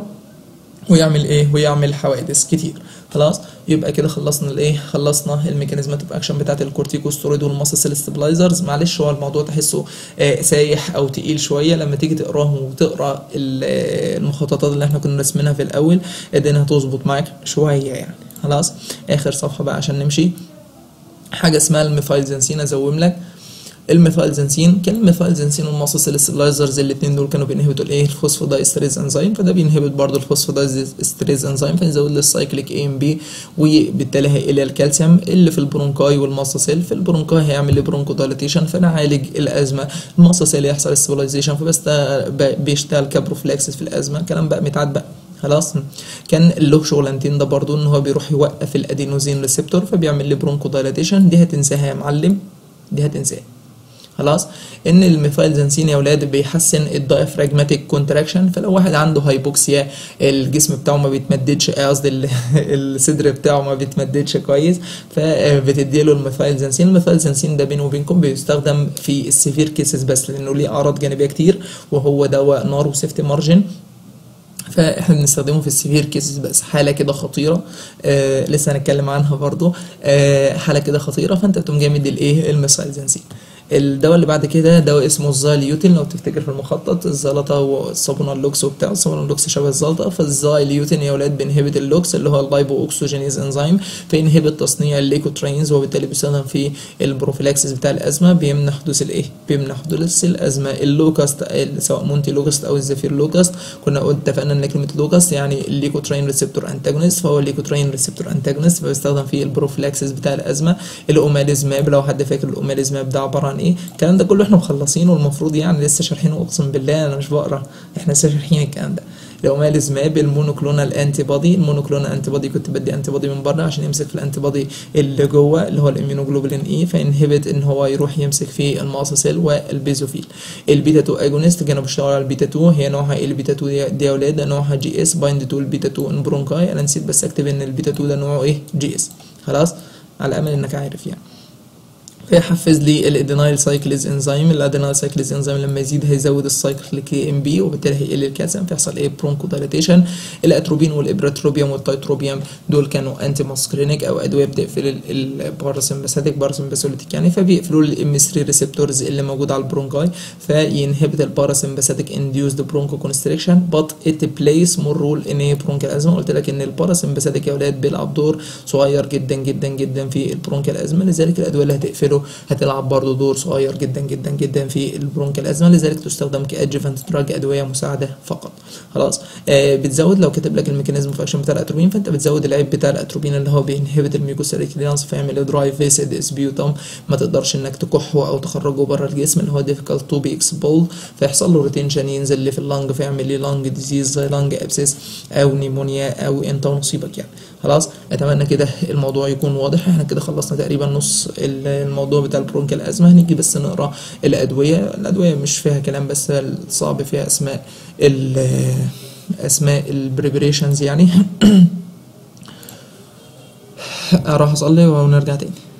ويعمل ايه؟ ويعمل حوادث كتير. خلاص يبقى كده خلصنا الايه؟ خلصنا الميكانيزمات اوف اكشن بتاعت الكورتيكوستيرويد والماسل سيل ستابلايزرز. معلش هو الموضوع تحسه آه سايح او تقيل شويه، لما تيجي تقراهم وتقرا المخططات اللي احنا كنا راسمينها في الاول الدنيا هتظبط معاك شويه يعني. خلاص اخر صفحه بقى عشان نمشي. حاجه اسمها الميثايلزنسين ازوم لك. الميثايلزنسين كان الميثايلزنسين والماسل سيل ستابلايزرز الاثنين دول كانوا بينهبتوا الايه؟ الفوسفودايستريز انزيم، فده بينهبت برضه الفوسفودايستريز انزيم فيزود لي السايكليك اي ام بي، وبالتالي هيقل الكالسيوم اللي في البرونكاي والماسل سيل. في البرونكاي هيعمل لي برونكو دايليتيشن فنعالج الازمه، الماسل سيل يحصل ستابلايزيشن فبس بيشتغل كبروفلاكسس في الازمه. كلام بقى متعاد بقى. خلاص كان له شغلانتين ده برضه ان هو بيروح يوقف الادينوزين ريسبتور فبيعمل لي برونكو دايليتيشن. دي هتنساها يا معلم، دي هتنساها. خلاص ان الميثايلزنسين يا اولاد بيحسن الدايفراجماتيك كونتراكشن، فلو واحد عنده هايبوكسيا الجسم بتاعه ما بيتمددش، قصدي الصدر بتاعه ما بيتمددش كويس، فبتدي له الميثايلزنسين. الميثايلزنسين ده بينه وبينكم بيستخدم في السيفير كيسز بس لانه ليه اعراض جانبيه كتير، وهو دواء نار وسيفتي مارجن، فاحنا بنستخدمه في السيفير كيسز بس. حاله كده خطيره آه لسه هنتكلم عنها برضو، آه حاله كده خطيره فانت تقوم جامد الايه؟ الميثايلزنسين. الدواء اللي بعد كده دواء اسمه الزايليوتين، لو تفتكر في المخطط الزلطه والصابونه اللوكس وبتاع، الصابونه اللوكس شبه الزلطه، فالزايليوتين يا اولاد بينهبت اللوكس اللي هو اللايبو اوكسجينيز انزيم، فينهبت تصنيع الليكوترينز وبالتالي بيستخدم في البروفيلاكسيس بتاع الازمه، بيمنع حدوث الايه؟ بيمنع حدوث الازمه. اللوكاست سواء مونتي لوكاست او الزفير لوكاست، كنا اتفقنا ان كلمه لوكاست يعني الليكوترين ريسبتور انتاجونست، فهو الليكوترين ريسبتور انتاجونست فبيستخدم في البروفيلاكسيس بتاع الازمه. الاوماليزماب لو حد فاكر الاوماليزماب ده عباره عن ايه؟ الكلام ده كله احنا مخلصينه والمفروض يعني لسه شارحينه، اقسم بالله انا مش بقرا، احنا لسه شارحين الكلام ده. الاوماليزماب المونوكلونال انتي بودي، المونوكلونال انتي بودي كنت بدي انتي بودي من بره عشان يمسك في الانتي بودي اللي جوه اللي هو الاميونوجلوبولين اي، فينهبت ان هو يروح يمسك في الماسل سيل والبيزوفيل. البيتا اتنين اجونست كانوا بيشتغلوا على البيتا اتنين، هي نوعها ايه البيتا اتنين دي يا اولاد؟ نوعها جي اس بايند تو البيتا اتنين ان برونكاي. انا نسيت بس اكتب ان البيتا اتنين ده نوعه ايه؟ جي اس. خلاص على امل انك عارف يعني. فيحفز لي الادينايل سايكليز انزيم، الادينايل سايكليز انزيم لما يزيد هيزود السايكليك ام بي وبالتالي هيقل الكالسيوم فيحصل ايه؟ برونكو دايليتيشن. الاتروبين والابراتروبيوم والتايتروبيوم دول كانوا انتي ماسكرينيك او ادويه بتقفل الباراسمباثيك باراسمباثوليتيك يعني، فبيقفلوا الام ثلاثة ريسبتورز اللي موجوده على البرونكاي فينهبت الباراسمباثيك انديوسد برونكو كونستريكشن بات ات بلايس مور رول ان ايه؟ برونكال ازمه. قلت لك ان الباراسمباثيك يا اولاد بيلعب دور صغير جدا جدا جدا في البرونكال ازمه، لذلك الادويه اللي هتقفله تعمله هتلعب برضو دور صغير جدا جدا جدا في البرونكيال ازمه، لذلك تستخدم كادجفنت دراج، ادويه مساعده فقط. خلاص. آه بتزود لو كاتب لك الميكانيزم اوف اكشن بتاع الاتروبين، فانت بتزود العيب بتاع الاتروبين اللي هو بينهبت الميوكوسيل كليرانس فيعمل دراي فيسد اسبيوتم، ما تقدرش انك تكحه او تخرجه بره الجسم اللي هو difficult to be expelled، فيحصل له ريتنشن ينزل لي في اللنج فيعمل لي لنج ديزيز زي لنج ابسس او نيمونيا او انت ونصيبك يعني. خلاص. اتمنى كده الموضوع يكون واضح. احنا كده خلصنا تقريبا نص الموضوع بتاع البرونكيال ازمه. هنيجي بس نقرا الادويه. الادويه مش فيها كلام، بس الصعب فيها اسماء ال اسماء البريبريشنز يعني. اروح اصلي ونرجع تاني.